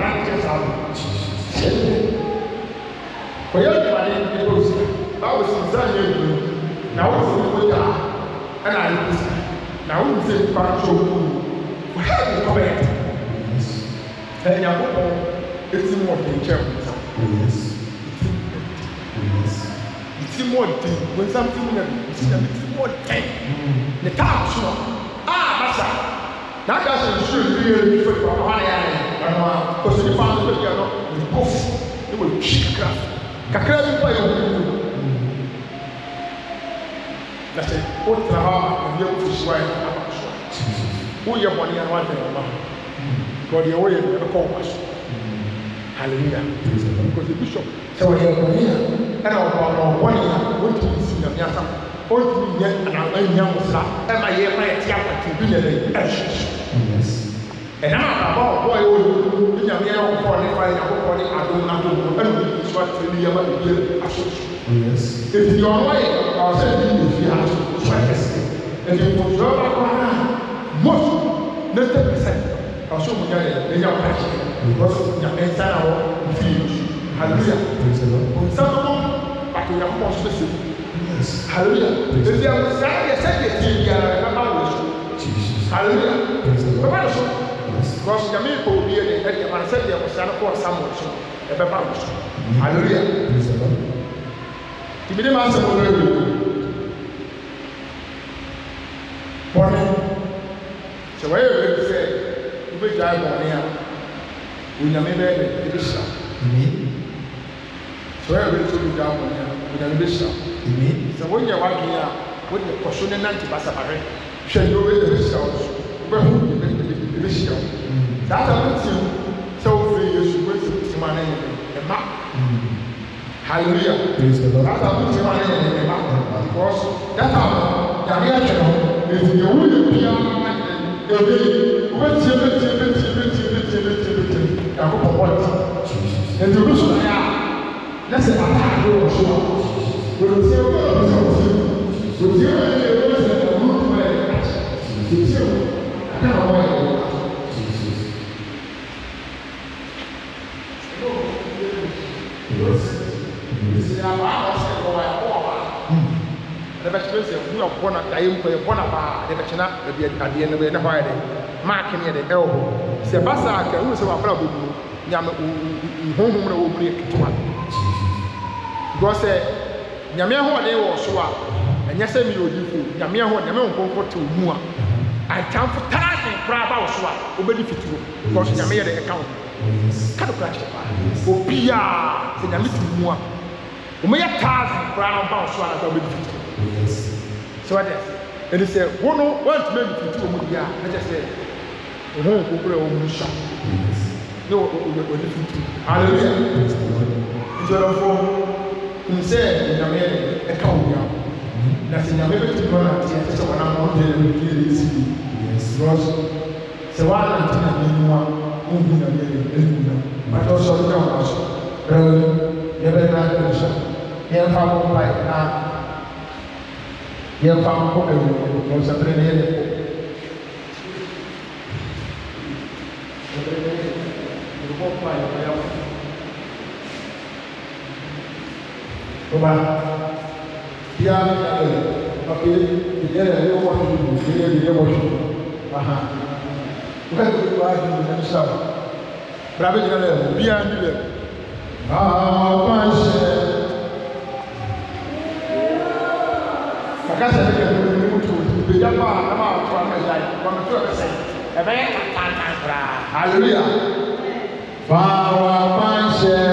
for everybody, it was I was designed now. What's the and I now we say, for how you comment. And your home, it's more than charity. Yes. It's more than when something it's more than the top show. Ah, Massa. That doesn't should really for one eye. Because the father will be not with both. It will check up. Kakra by you. That's it. What the heart and your fish wine. Who your money and one thing. God, your way of call us. Hallelujah. Because the bishop. So, we are here. ɛna ɔbɔ ɔbɔ ne ya wɔntumi nsi nyame asam wɔntumi nyɛ anya wo sa ɛma yɛ ma yɛte apɔte bi nyɛ dɛ ɛhyehyɛ ɛnam ababa ɔbɔ yɛ wɔyi bi nyame yɛ ɔbɔ ne fa yɛ akokɔ ne adom adom ɛna obi nso ate ne yɛma ne bie ahyɛ eti deɛ ɔno ayɛ ɔsɛ bi ne fi ha so ɛkɛse ɛdi nkɔtɔ ɔbakɔ ha most ninety percent ɔsɛ ɔmo nyɛ yɛ ɛyɛ ɔkahyɛ because nyame nsa na wɔ nfi yɛ hallelujah nsa no mo bato nyame kɔ so bɛsɛ hallelujah eti ɛmusa yɛ sɛ yɛ tie biara ɛbɛba wɔ so hallelujah ɛbɛba wɔ so because nyame kɔ obi yɛ de ɛdi ɛma sɛ deɛ ɛmusa no kɔɔ samuel so ɛbɛba wɔ so hallelujah tìmídé máa ń sọ̀rọ̀ lórí bọ́ọ̀nì sọ̀rọ̀ yẹ lórí sẹ́ wọ́n bẹ gya bọ́ọ̀nì a onyame bẹ́ẹ̀ bẹ́ẹ̀ ebi hyira sọ̀rọ̀ yẹ lórí sẹ́ wọ́n bẹ gya bọ́ọ̀nì a onyame bẹ́ẹ̀ hyira sẹ́ wọ́n yẹ wá gbìn a wọ́n yẹ kọ́sọ́ ní nante basabare hwẹ́ ní wọ́n yẹ ebi hyira wọ́n so wọ́n bẹ hu ebi hyira wọ́n saa ta wọ́n ti sẹ́ wọ́n fẹ́ yẹ su wọ́n ti ti ma n'ayẹ ẹ̀ ma. Hallelujah. Praise the Lord. That's how we say my name. Because that's how the reaction is the way you be on the day. When you be be be be be be be be be. I hope for what? And the reason I am, let's say I go show. We say we go show. We say we go show. We say I can't avoid. Ɛbɛkyerɛ sɛ hu ɔbɔ na ayɛ nkɔ ɛbɔ na baa ɛbɛkyerɛ ɛbi adeɛ no bɛyɛ ne hɔ ayɛ dɛ maaki ne yɛ dɛ ɛwɔ hɔ sɛ basa aka hu sɛ wabra bɛ mu nyame nhonhom na wɔmu yɛ ketewa because sɛ nyame ahoɔden wɔ so a ɛnyɛ sɛ mi yɛ odifo nyame ahoɔden nyame nkɔnkɔ te mu a antamfo taase koraa ba wɔ so a wobɛdi fitiro because nyame yɛ dɛ ɛka wo ka no koraa kyerɛ paa obiaa sɛ nyame te mu a wɔmɛyɛ taase koraa no ba wɔ so a na wobɛdi fitiro so what is it is a one want to make it to me ya na just say o ho ko kure o mu sha no o o different hallelujah njoro fo kun say na me e ka o ya na se na me be ti ko na ti e se wana mo de le ki le si yesros se wa na ti na ni wa o bu na me e bu na ma to so ta wa so ro ye be na ko sha ye fa mo pai na yɛn fa nkɔ ɛwɔ ɛwɔ nsɛmbrɛ ne yɛ ne kɔ nsɛmbrɛ ne yɛ ne kɔ kɔ ayɛ ɔyɛ wɔ ɔba bia ne yɛ ɛyɛ ɔkè yɛ yɛ yɛ wɔ so yɛ yɛ yɛ wɔ so aha ɔkè yɛ kɔ ayɛ ne yɛ nsa wɔ bra bɛ gyina lɛ bia ne lɛ aa ɔba nhyɛ. Kasa de ke ni mutu be ya pa na ma to na ya ko me to be sai e be tan tan kra hallelujah fa wa panche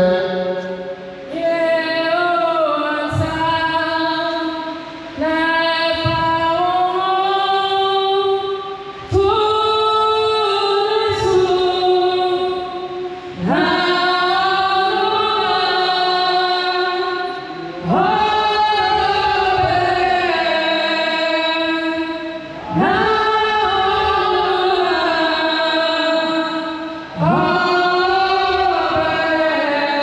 Oh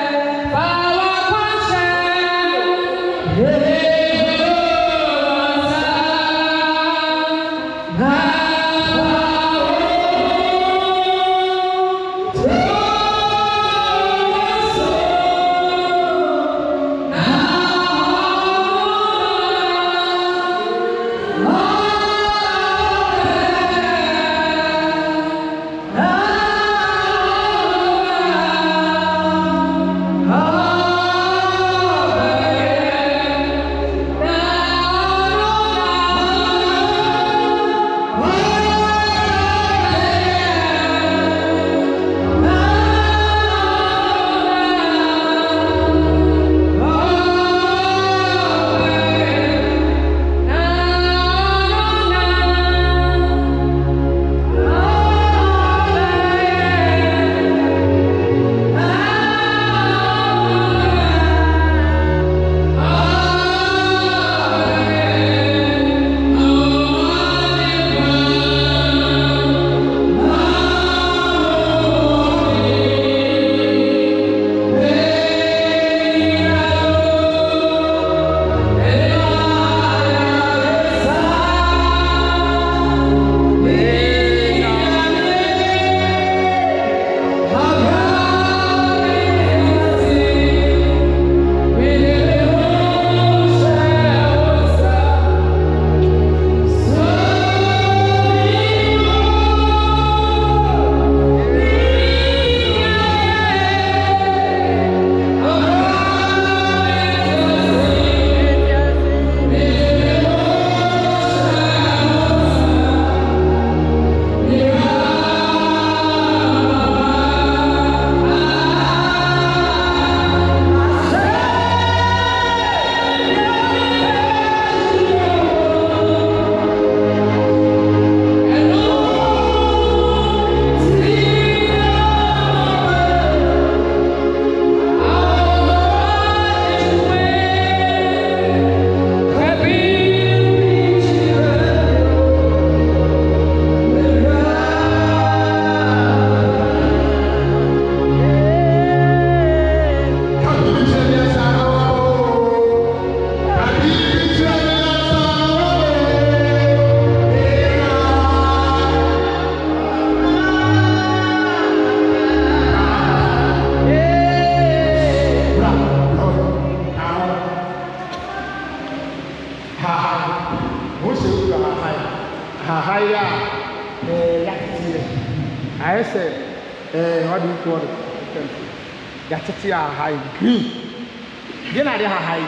I say, eh, what do you call it? Yatati a high green. Then I have high.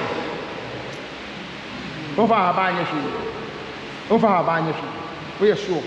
Over our buying issue. Over our buying issue. We are sure.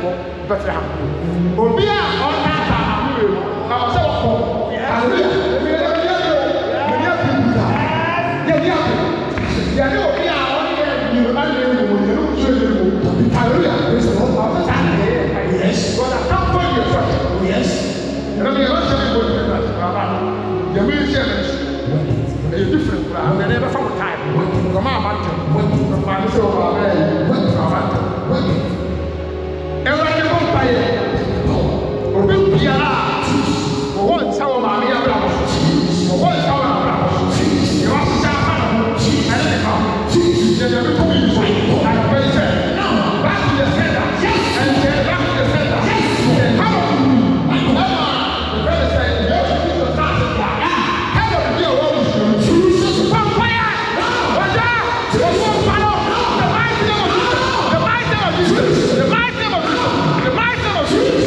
Bethlehem. Obia on that time, I was so home. Hallelujah. you and you know you hallelujah. Praise the Lord. Yes. God has come for you. Yes. And I mean, I'm telling you that the ministry is different. I'm never from time. Come on, man. Come on, so I'm everybody come by it. Obi biara. One sour mommy around. One sour around. You want to sound out. I don't know. You're never coming to me. Like I said, back to the center. Yes. And then back to the center. Yes. Come on. The brother said, yes, you need to start it. How do you do what you do? Jesus. Vampire. What's that? The mighty name of Jesus. The mighty name of Jesus. The mighty name of Jesus. The mighty name of Jesus.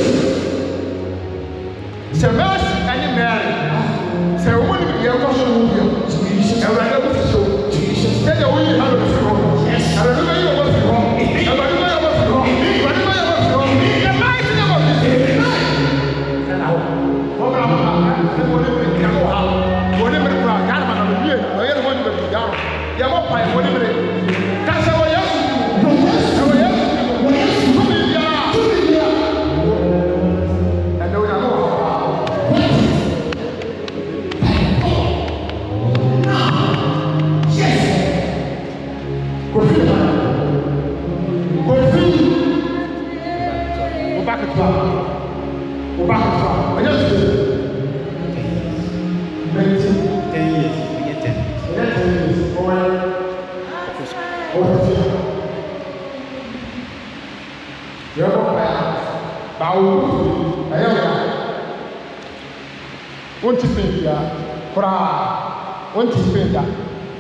Say mercy and you marry. Say woman be your caution will be. And right now with you. Jesus. Say the way you have it wrong. Yes. I don't know you was wrong. I don't know you was wrong. I don't know you was wrong. The mighty name of Jesus. And now, what about that? What do you come out? What do you mean? God man on the year. I am one to be down. You have a pie. What do you mean? That's how I am. How I am. And now we are more. Won't you think that? Won't you think that?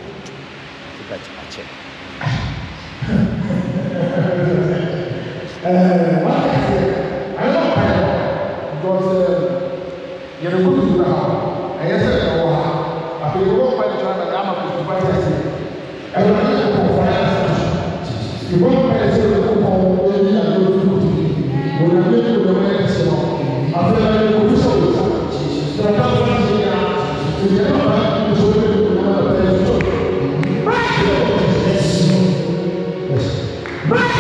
What I say, I don't know because you're a good people. I said, oh, I feel you won't find China. I'm a good person. I don't know finance. You won't find a single home in the good. When I make you the way I feel like you're good. So that's what I'm saying. So you're not right. So you're not right. Right. Right.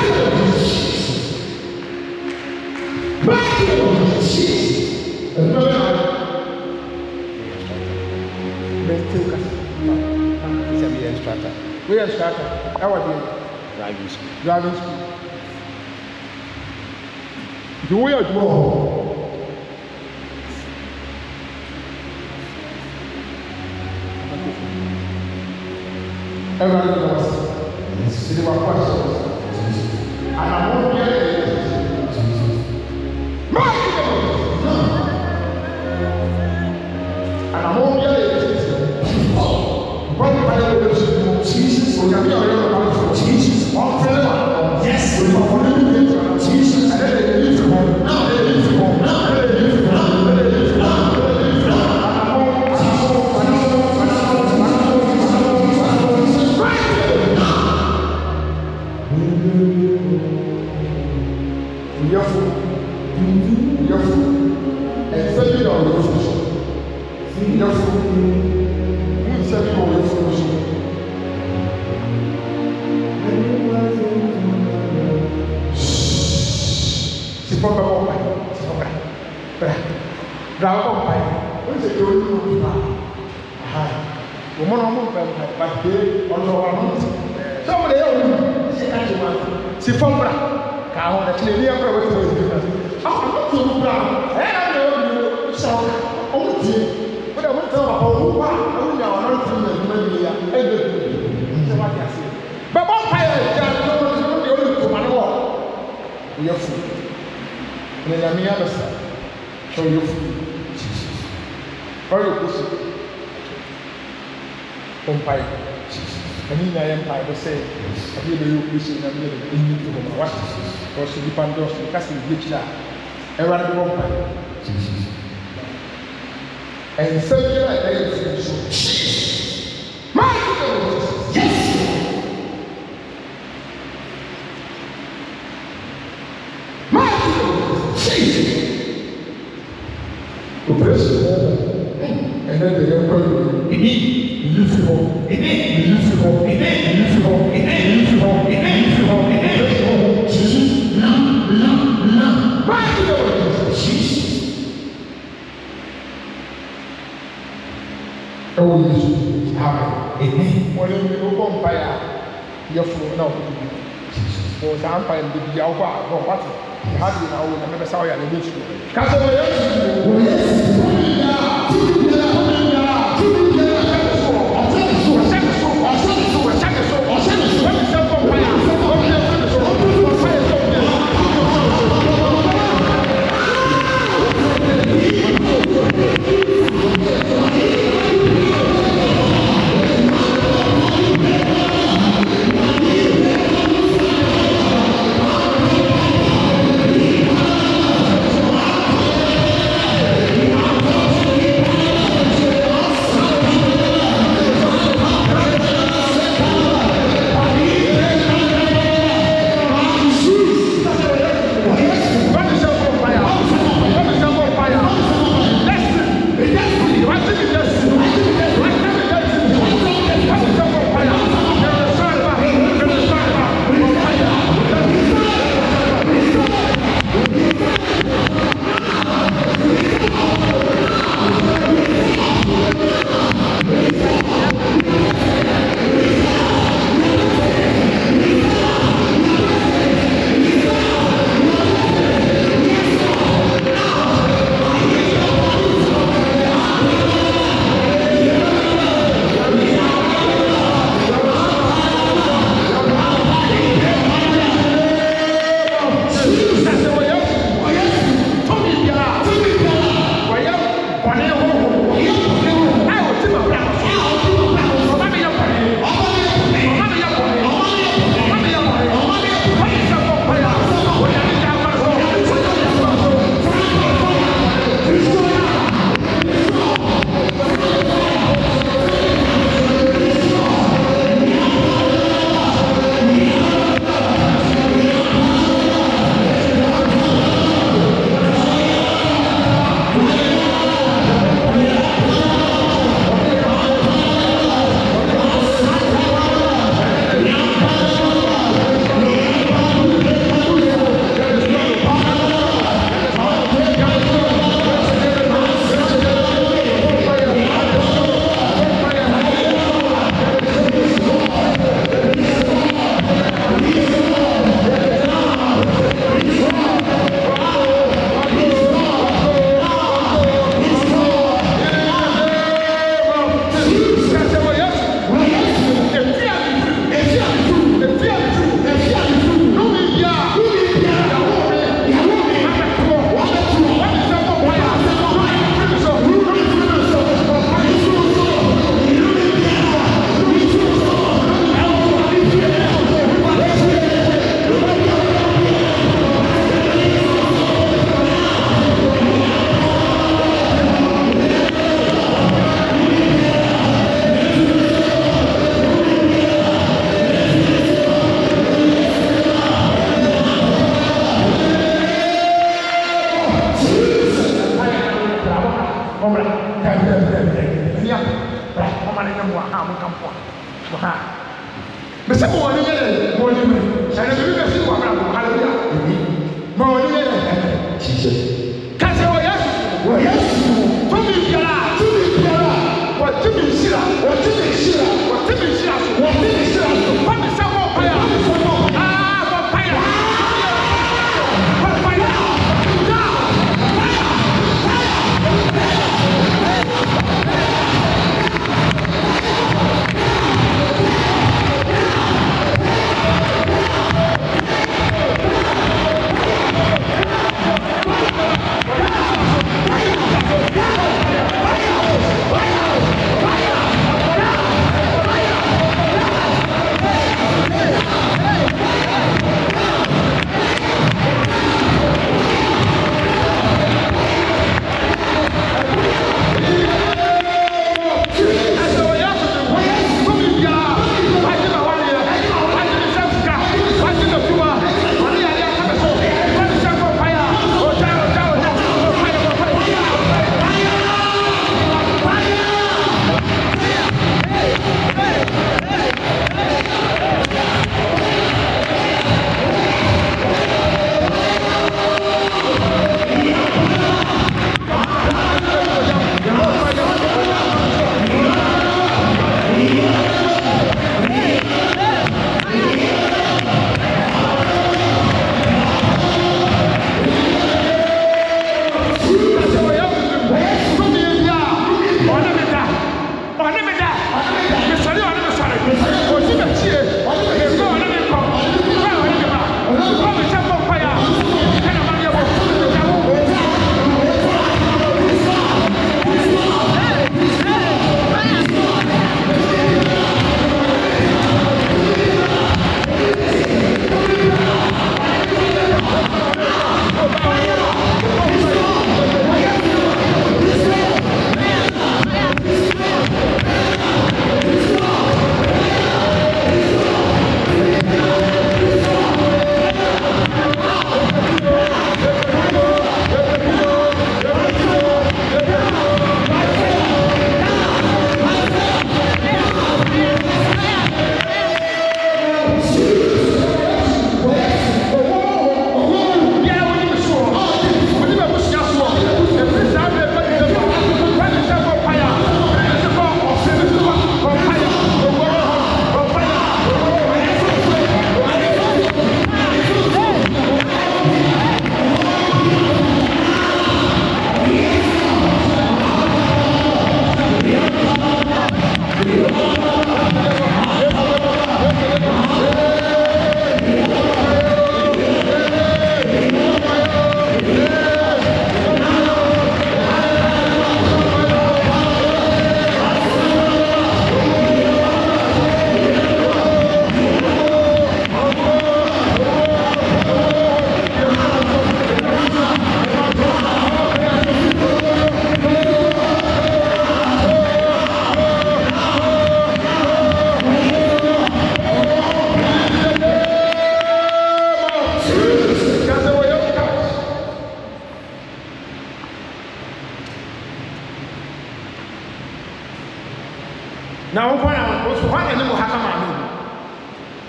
We are starting. How are you? Driving school. Driving school. Do we or do everybody knows. See my questions. And I won't get it. And I won't get it. What do I do? Jesus, we can be on your mind for Jesus. One forever. Yes, we can follow you. Jesus, and then they leave you home. Now they leave you home. Now they leave you home. Now they leave you home. Now they leave you home. Si fombra, carro da chileria para você ver. Ah, não tudo para. É, não, só um dia. Quando eu vou ter uma boa, eu não não tinha nenhuma ideia. É de. Você vai ter assim. Baba pai já não não deu no tomar no. E eu fui. Nem a minha besta. Show eu fui. Olha o curso. Um pai. And in I empire, they say, I hear you pushing and you need to go. What? Or should be pandos, the castle, which that. Everyone go by. And so you like that. My yes. My Jesus. The president, and then the emperor. Lift him up. Lift him up. Lift him up. Lift him up. na ɔkɔ wɔ saa mpa yɛn beebi a ɔkɔ a ɔkɔ wate ha de na ɔwɔ na mɛbɛ sa ɔyɛ ale ne su kasa wɔ yɛ su wɔ yɛ su wɔ yɛ su wɔ yɛ Yeah.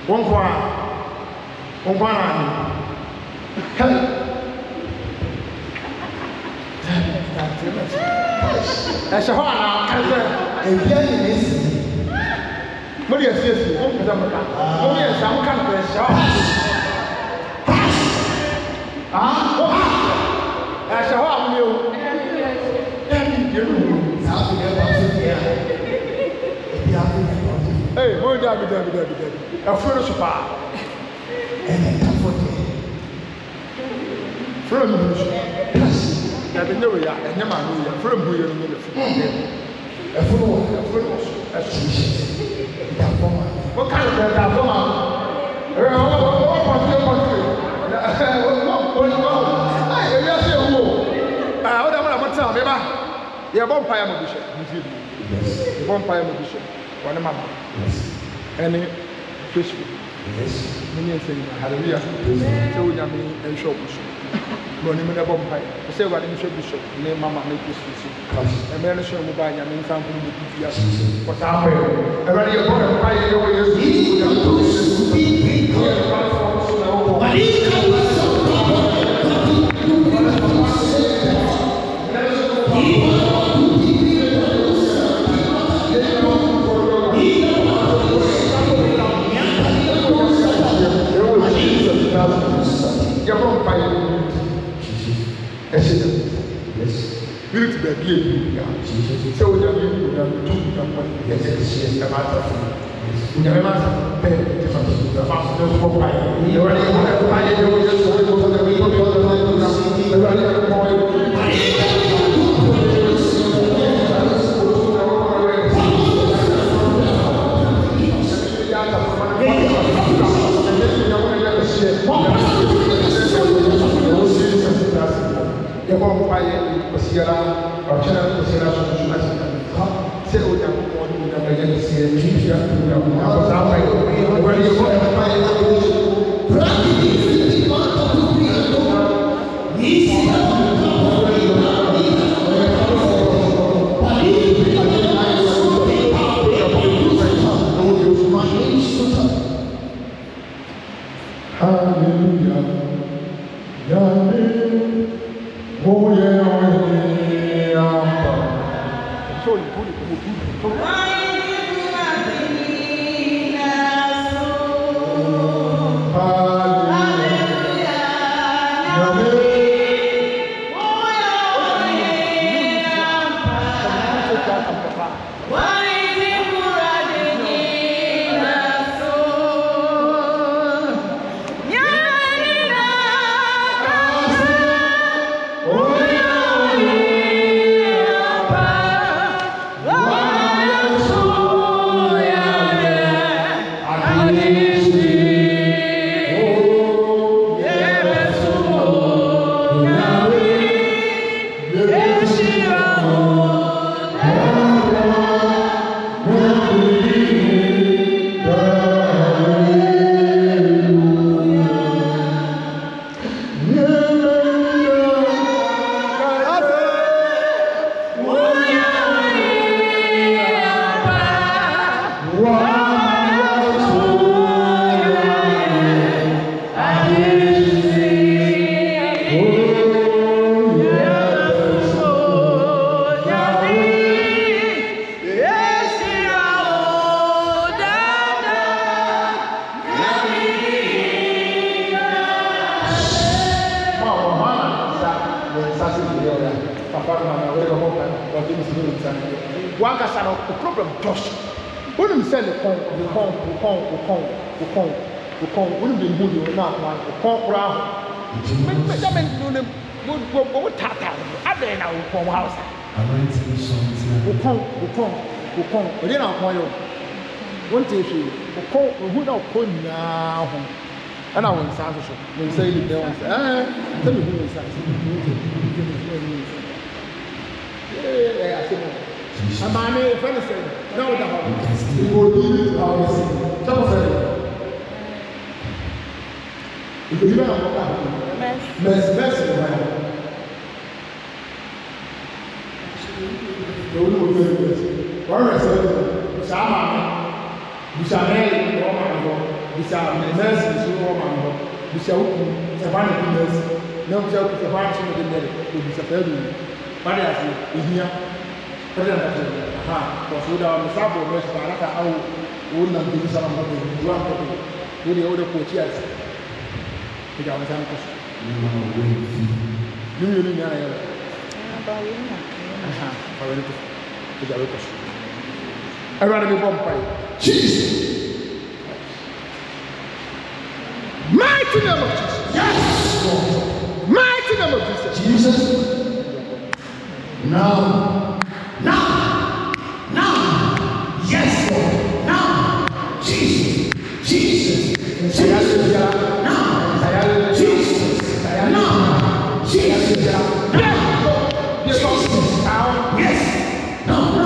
One kwa. One kwa na. Hey. Ẹ̀ṣẹ̀ hɔ àná kẹ́sẹ̀ ebi ayé ní esi mo di ẹ̀sì ẹ̀sì mo kẹ́sẹ̀ mo ká mo di ẹ̀sì àwọn kan kẹ́ ẹ̀ṣẹ̀ hɔ ẹ̀ṣẹ̀ hɔ àwọn mi o ẹ̀mí ìdíyẹ mi o sáà fi ẹ̀ bá tó di ẹ̀ ebi ayé ní ẹ̀ ee mo di abi dabi dabi dabi ẹ̀fọ́ ní sùpà ẹ̀nẹ̀ ẹ̀fọ́ di ẹ̀ fúlọ̀ mi ní sùpà dabi ne wo ya ẹ̀nyẹ́ maa ní wo ya fúlọ̀ mi hu yẹ ní ní fúlọ̀ mi ẹ̀fọ́ ní wọ́n ẹ̀fọ́ ní wọ́n sùn ẹ̀sùn ìdá fọ́ ma mo ká ló dẹ̀ dà fọ́ ma ẹ̀ ọ̀ ọ̀ ọ̀ pọ̀tù ẹ̀ pọ̀tù ẹ̀ ọ̀ ọ̀ ọ̀ ẹ̀ ẹ̀ ṣe wò ẹ̀ ọ̀ dẹ̀ mo nà mo tẹ̀ ọ̀ mi bá yẹ bọ́ mpa yẹ mo bi hyẹ yẹ bọ́ mpa yẹ mo bi hyẹ wọ́n ní mama ẹni facebook mo ní ẹsẹ̀ yìí hallelujah ṣé o nyàmé ẹ̀ ń ṣọ́ ọ̀bù so mo ní mo ní ẹ̀ bọ́ mpa yẹ ṣé ìwà ni mo ṣe bishop ní mama ní kristu so ẹ̀mẹ́ ẹni ṣe mo bá nyàmé nfa nkú ní mo bí fi yàtọ̀ kọ̀tà apẹ̀ ẹ̀rọ ni yẹ bọ́ mpa yẹ yẹ wọ yẹ sùn Spirit be be you. So we are going to do the yes, yes, the matter. We have a matter. Pay the master of fire. You already have to buy it. You just go to the week of the you already have to buy Osiara, ọ̀kyẹ́rẹ́ osiara sọ̀tún sọ̀tún ẹ̀sìn náà ṣé o jà kókó ọdún ìjà bẹ̀yẹ ní sí ẹ̀ ní ìṣẹ́ ìjà kókó àbọ̀tá àpá yìí ọ̀gbọ́n yìí wọ́n ẹ̀ fà yìí láti oṣù. Hallelujah. Yahweh, oh yeah, oh yeah. So you put it, you put it, put it. Wankasa no the problem just when you send the con the con the con the con the con the con when you move you now one the con crowd me me that mean no no go go go tata abẹ na wo con house the con the con the con o dey na con yo won te hwe the con hu na con na ho ana won sa so so me say you dey won eh tell me who is that eh eh I say no Amani, if anything, no, the house. We will leave the house. Tell us anything. If you don't know what happened, mess, mess in the way. The only way to do this. One is saying, Sama, you shall marry the woman of God. bisa nurse so wo ma no bisa uku se ba na nurse na bisa uku se ba chi no de mere o bisa pe do ba de ase ehia president of the aha ko so da mo sabo no se ba la ka awu wo na de bisa ma de wo an ko wo de wo de ko chi ase e ga wa san ko ni ni ni ya ya ba wi na aha ba wi ko e ga wa ko everybody be bomb pie Jesus. Mighty name of Jesus. Yes, Lord. Mighty name of Jesus. Jesus. Now. Now. Now. Yes, Lord. Now. Jesus. Jesus. Jesus. Now. Jesus. Now. Jesus. Now. Yes. No. No.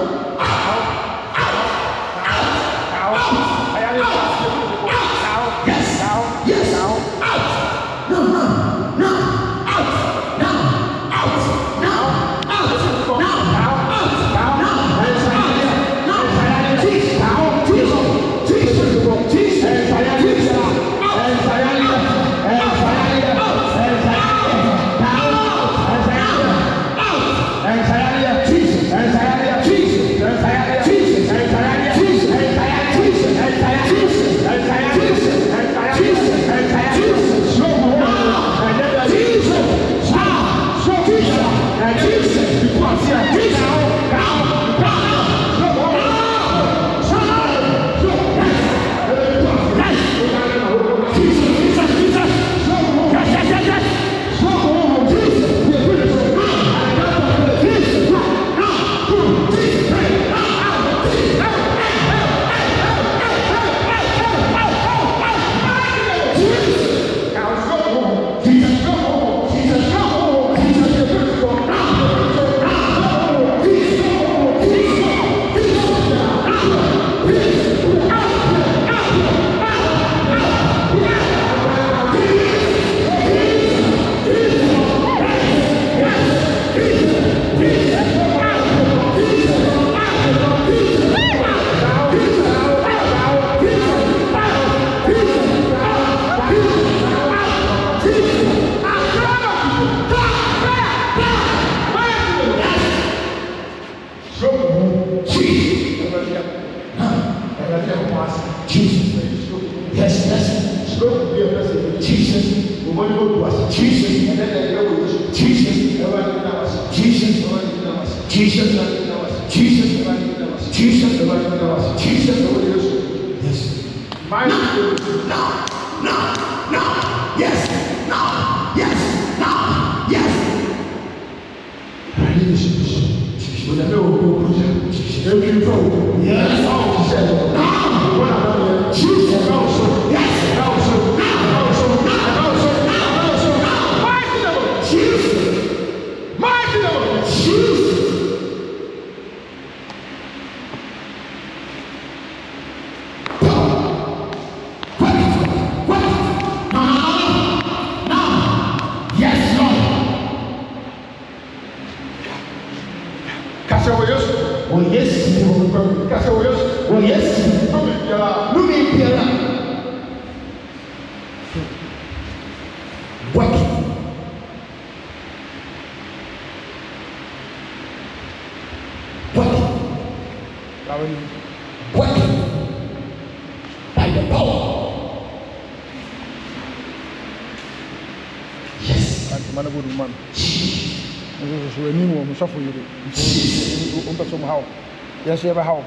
Yes, you ever how?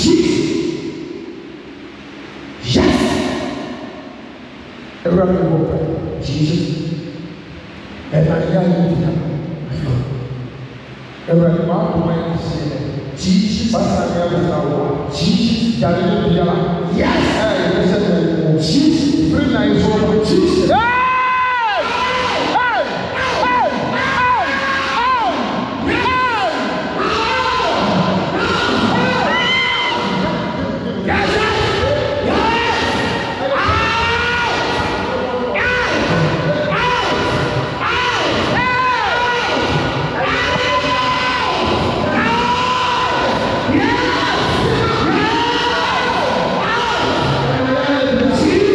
Yes. Everyone Jesus. And I hear you. Everyone want to say Jesus. Pastor, Jesus. Yes. Jesus. Bring my soul. Jesus. Jesus.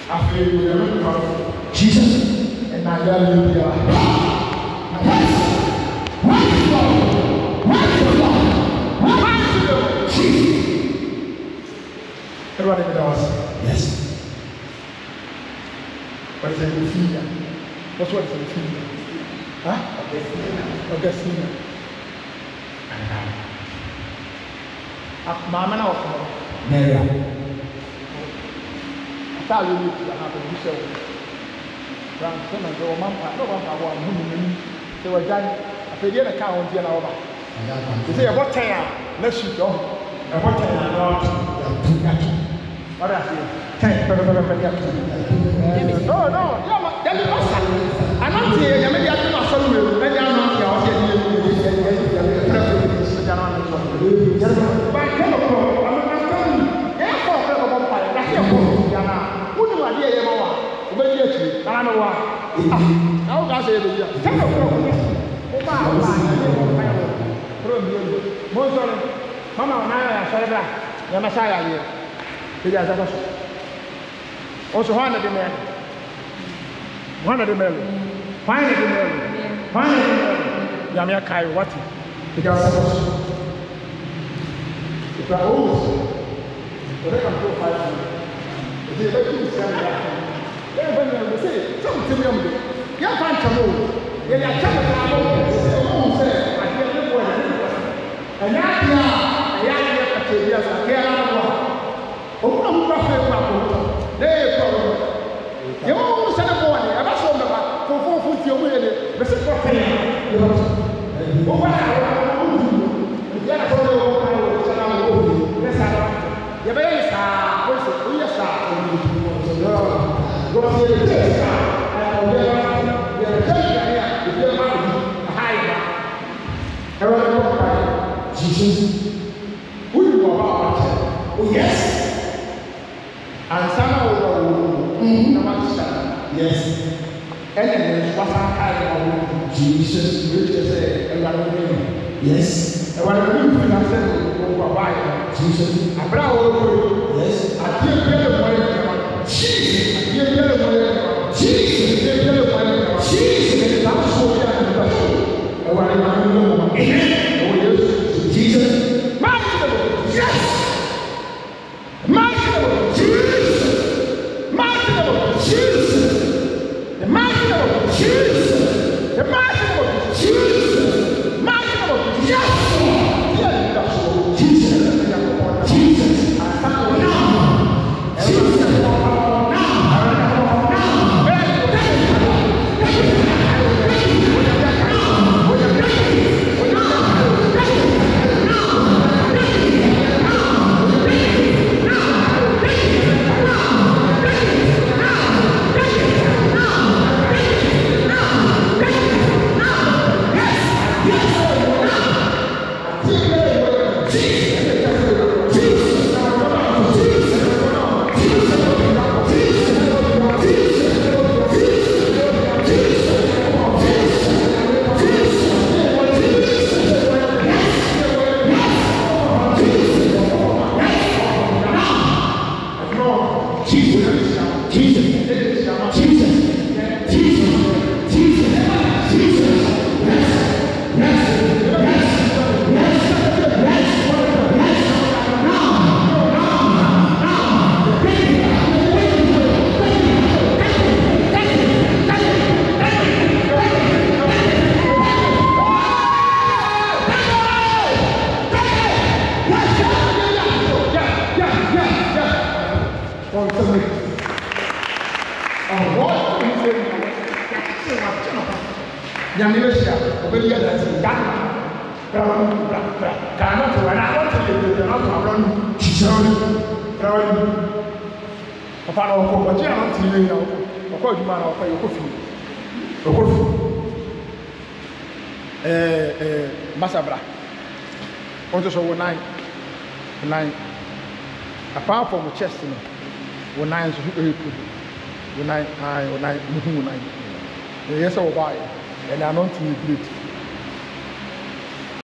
After we are Jesus. and I got you here. Everybody knows. Yes. What is it? Fia. What's what is it? Fia? Huh? Augustina. Mama na ofo. Mary. Ata yo ni ti ha be show. Ran so na go man pa, no man pa wa hu ni ni. Se wa jan, afedie na ka won tie na wo ba. You say about ten na shoot go. About ten na no. What I say? Ten. No, no. Yeah, ma, then you must. Anam tie ya me dia to na so we. Na dia no tie o tie ni ni. Ba ke no ko. Am na kan. Ya ko ko ko pa. Na se ko ya na. Uni wa dia ye ma wa. O be dia chi. Na na wa. Ah. Na o ga se be dia. Ten ko ko. O ba wa. Pro mi yo. Mo so le. Mama na ya so le ba. Ya ma sa ya ye. Ele já já Oso hana de mel. Hana de mel. Fine de mel. Fine de mel. Ya me kai wati. Ele já já Para hoje. Ele can go five. Ele vai tudo se andar. Ele vai me você, só você me amo. Ya fan chamo. Ele já chama para o. Não sei. Aqui é muito bom. É nada. É nada para te ver essa aquela. Open up prophet papo. Dey problem. You want to send a boy. I got some about for four foot your way. But it's prophet. Oh wow. You got to follow my send out go. Let's have. You better start. What's it? We start. Go to the church. And we are we are church here. We are a high. Everyone Jesus. Who you about? Oh yes. And some of them, yes, and then what I carry Jesus, which is a yes, and when I look at myself, over by Jesus, I brought yes, I can't get the money, Jesus, I can't get the money, Jesus, I can't get the money, Jesus, I'm so young, and when I know, oh yes, Jesus, my yes. Jesus! The mighty name of Jesus! The mighty name of Jesus! Mighty name of Jesus! Jesus! Jesus! I found now! Jesus! Masabra. On just over nine. Nine. Apart from the chest, one nine is very good. One nine, nine, one nine, nine. Yes, I'll buy it. And I'm not in the